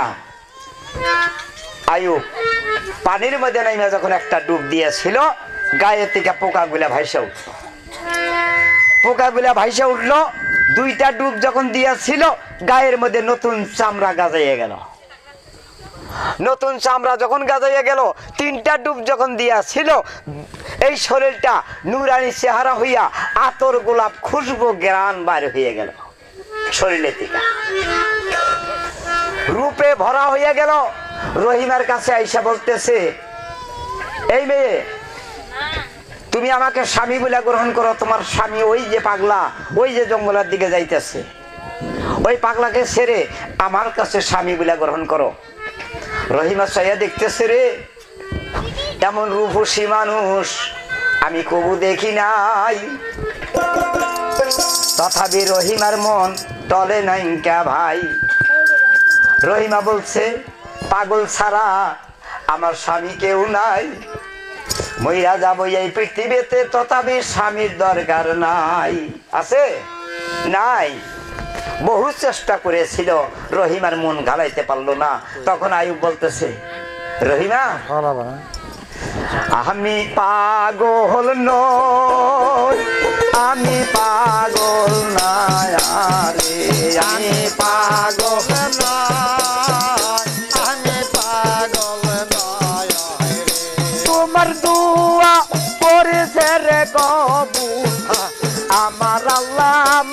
আইয়ুব পানির মধ্যে নাইমা যখন একটা ডুব দিয়েছিল, গায়ে থেকে পোকা গুলা ভাইসা উঠল, পোকা গুলা ভাইসা উঠলো। দুইটা ডুব যখন দিয়েছিল, গায়ের মধ্যে নতুন চামড়া গাজাইয়া গেল। নতুন চামড়া যখন গাজাইয়া গেল, তিনটা ডুব যখন দিয়েছিল, এই শরীরটা নুরানি চেহারা হইয়া আতর গোলাপ খুশবু গ্রান বাইর হয়ে গেল শরীরের থেকে, রূপে ভরা হইয়া গেল। রহিমার কাছে আইসা বলতেছে, এই মেয়ে তুমি আমাকে স্বামী বলে গ্রহণ করো। তোমার স্বামী ওই যে পাগলা, ওই যে জঙ্গলের দিকে যাইতেছে, ওই পাগলাকে ছেড়ে আমার কাছে স্বামী বলে গ্রহণ করো। রহিমা চাইয়া দেখতেছে, রে এমন রূপসী মানুষ আমি কবু দেখি নাই। তথাপি রহিমার মন টলে নাই কে ভাই। রহিমা বলছে, পাগল ছাড়া আমার স্বামী কেউ নাই, মইরা যাবো এই পৃথিবীতে, তথাপি স্বামীর দরকার নাই। আছে নাই? বহু চেষ্টা করেছিল, রহিমার মন গালাইতে পারলো না। তখন আইয়ুব বলতেছে, রহিমা আমি পাগল নই, আমি পাগল না রে, আমি পাগল না, আমি পাগল নয় রে। তোমার দুয়া করেছে রে কবুল, আমার আল্লাহ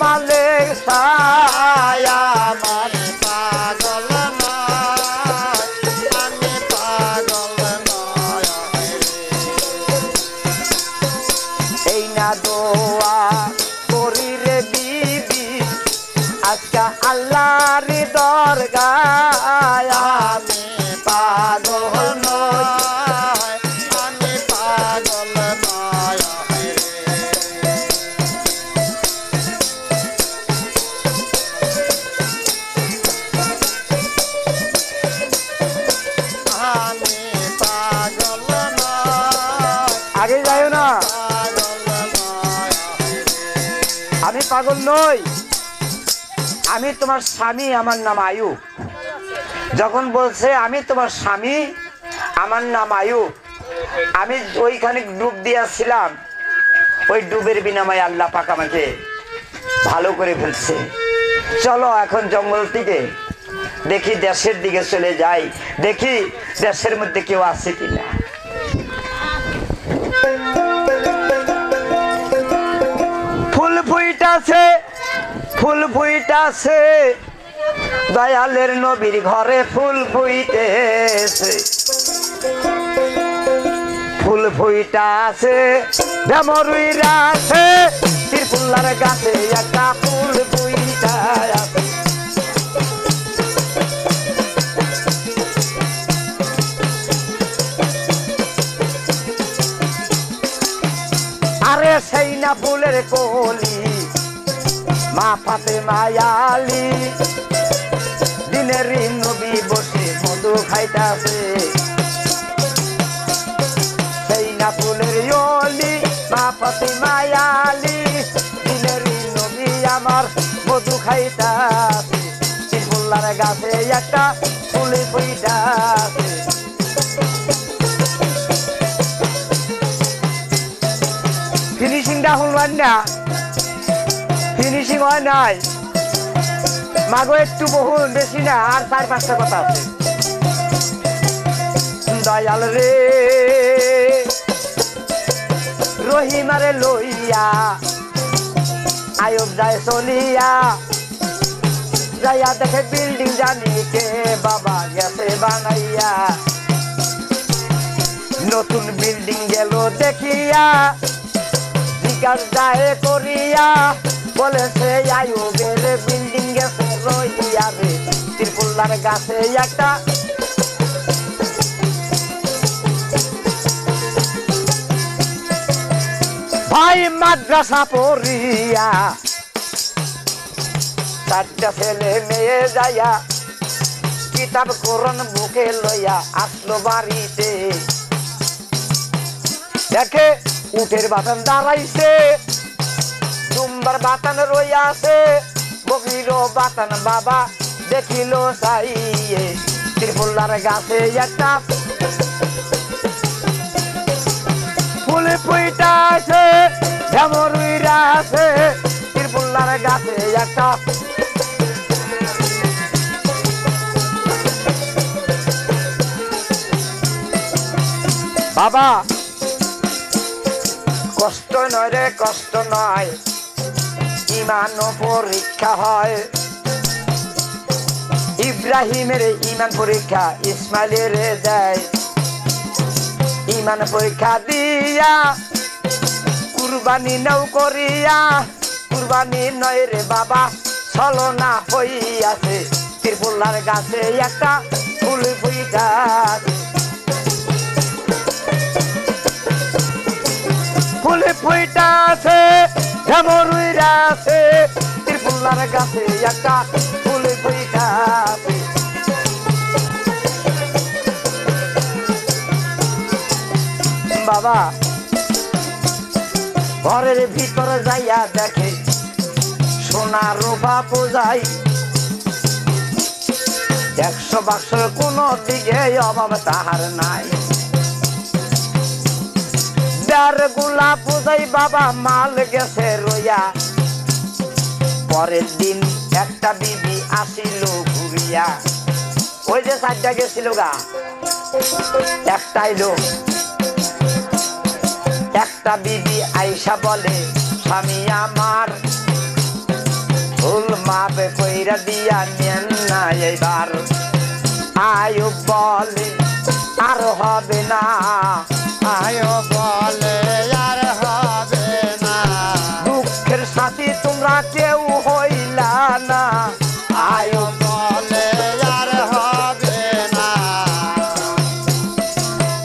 পাগল নই আমি পাগল নয় রে আমি পাগল নয় আগে যাইও না পাগল নয় আমি পাগল নই আমি তোমার স্বামী আমার নাম আয়ু যখন বলছে আমি তোমার স্বামী আমার নাম আয়ু আমি ওইখানে ডুব দিয়েছিলাম ওই ডুবের বিনিময়ে আল্লাহ পাক আমাকে ভালো করে ফেলছে চলো এখন জঙ্গল থেকে দেখি দেশের দিকে চলে যাই দেখি দেশের মধ্যে কেউ আছে কিনা ফুল ফুইটাছে ফুল ফুইটাছে দয়ালের নবীর ঘরে ফুল ফুইতেছে ফুল ফুইটাছে ভেমরুইরা আছে ত্রিপুল্লার গাছে একটা ফুল ফুইটা আছে আরে সেই না ফুলের কলি মা ফাতেমা আলী দিনের নবী বসে মধু খাইতাছে সেই না ফুলের অলি মা ফাতেমা আলী দিনের নবী আমার মধু খাইতাছে ত্রিপুল্লার গাছে একটা ফুল ফুইটাছে ফিনিশিংটা হল না ফিনিশিং হয় নাই মাগো একটু বহু বেশি না আর চার পাঁচটা কথা আছে দয়াল রে রহিমারে লইয়া আয়ুব যায় চলিয়া যাইয়া দেখে বিল্ডিং জানি কে বাবা গেছে বানাইয়া নতুন বিল্ডিং গেল দেখিয়া জিজ্ঞাস যায় করিয়া বলেছে আয়ুবের বিল্ডিং গেছে রইয়া রে ত্রিপুল্লার গাছে একটা ভাই মাদ্রাসা পড়িয়া চারটা ছেলে মেয়ে যাইয়া কিতাব কোরআন বুকে লইয়া আসলো বাড়িতে দেখে উঠের বাতান দাঁড়াইছে দুম্বার বাতান রইয়াছে বকির বাতান বাবা দেখিল চাইয়ে ত্রিপুল্লার গাছে একটা ফুলে ফুইটা আছে ঝামরুইরা আছে ত্রিপুল্লার গাছে একটা বাবা কষ্ট নয় রে কষ্ট নয় ইমান পরীক্ষা হয় ইব্রাহিমের ইমান পরীক্ষা ইসমাইলের দেয় ইমান পরীক্ষা দিয়া কুরবানি নাও করিয়া কুরবানি নয় রে বাবা ছলনা হইয়াছে ত্রিপুল্লার গাছে একটা ফুল ফুইটা ফুল ফুইটা আছে ঝামরুইরা আছে ত্রিপুল্লার গাছে একটা ফুল ফুইটা আছে বাবা ঘরের ভিতরে যাইয়া দেখে সোনা রূপা পূজাই একশো বাক্সর কোন দিকে অভাব তাহার নাই চার গুলা পূজাই বাবা মাল গেছে রইয়া পরের দিন একটা বিবি আসিল ঘুরিয়া ওই যে সাইডটা গেছিল গা একটাই লোক একটা বিবি আইসা বলে স্বামী আমার ভুল মাপ কইরা দিয়া নেন না এইবার আয়ুব বলে আর হবে না আয়ুব বলে আর হবে না দুঃখের সাথী তোমরা কেউ হইলা না আয়ুব বলে আর হবে না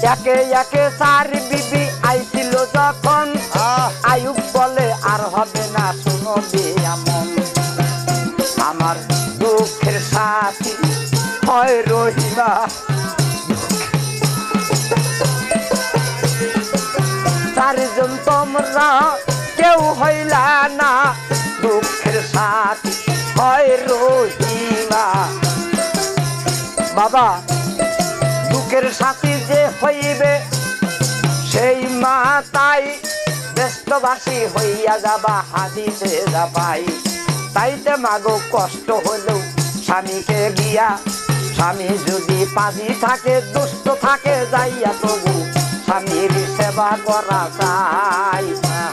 একে একে চার বিবি আইছিল যখন আহ আয়ুব বলে আর হবে না শুনো দিয়া মন আমার দুঃখের সাথী হয় রহিমা চারজন তোমরা কেউ হইলা না দুঃখের সাথী হয় রহিমা বাবা দুঃখের সাথী যে হইবে সেই মা তাই ব্যস্তবাসী হইয়া যাবা হাদিসে যাবাই তাইতে মাগো কষ্ট হলেও স্বামীকে গিয়া স্বামী যদি পাজি থাকে দুষ্ট থাকে যাইয়া তবু স্বামীর সেবা করা চাই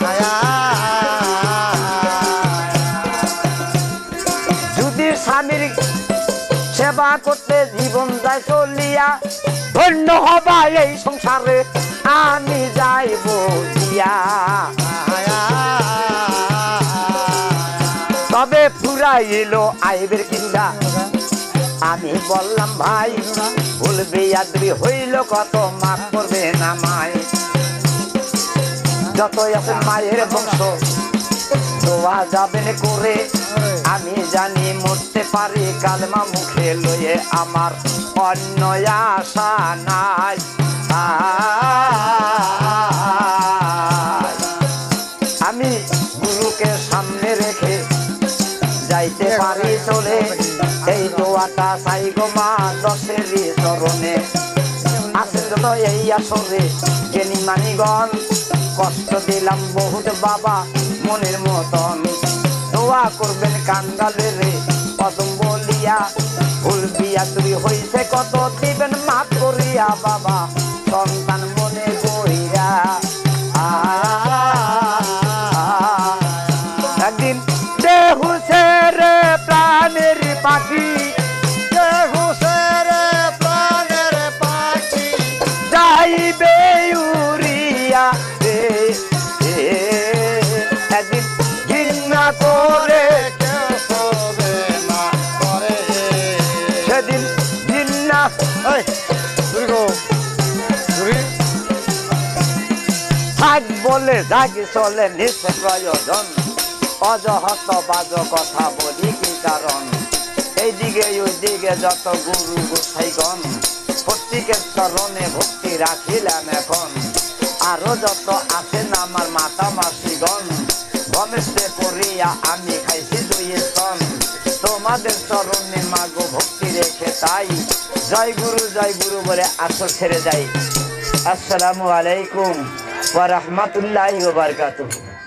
যদি স্বামীর সেবা করতে জীবন যায় চলিয়া ধন্য হবা এই সংসারে আমি যাইব দিয়া তবে ফুরাইল আইবের কিন্দা আমি বললাম ভাই ভুলবে আদবি হইল কত মাফ করবে না মাই যত আছে মায়ের বংশ দোয়া যাবেন করে আমি জানি মরতে পারি কালমা মুখে লয়ে আমার অন্য আশা নাই আমি গুরুকে সামনে রেখে যাইতে পারি চলে এই দোয়াটা চাই গো মা দশেরই চরণে আছে যত এই আসরে জ্ঞানী মানিগণ কষ্ট দিলাম বহুত বাবা মনের মতন দোয়া করবেন কান্দালে রে কদম বলিয়া ভুল বিয়া তুই হইছে কত দিবেন মাফ করিয়া বাবা সন্তান মনে করিয়া একদিন দেহুসে রে প্রাণের পাখি দেহুসে রে প্রাণের পাখি যাইবে উড়িয়া রে একদিন ঘৃণা করে কেউ শোবে না করে সেদিন ঘৃণা এই ঘুরি গো ঘুরি থাক বলে জাগি চলে নিঃস্ব প্রয়োজন অজহত বাজ কথা বলি কি কারণ এইদিকে ওই দিকে যত গুরু গোসাইগণ প্রত্যেকের চরণে ভক্তি রাখিলাম এখন আরো যত আছেন আমার মাতা মাসিগণ গমেশে পড়িয়া আমি খাইছি দুই স্তন তোমাদের চরণে মাগো ভক্তি রেখে তাই জয় গুরু জয় গুরু বলে আসর ছেড়ে যাই আসসালামু আলাইকুম ওয়া রাহমাতুল্লাহি ওয়া বারাকাতুহু।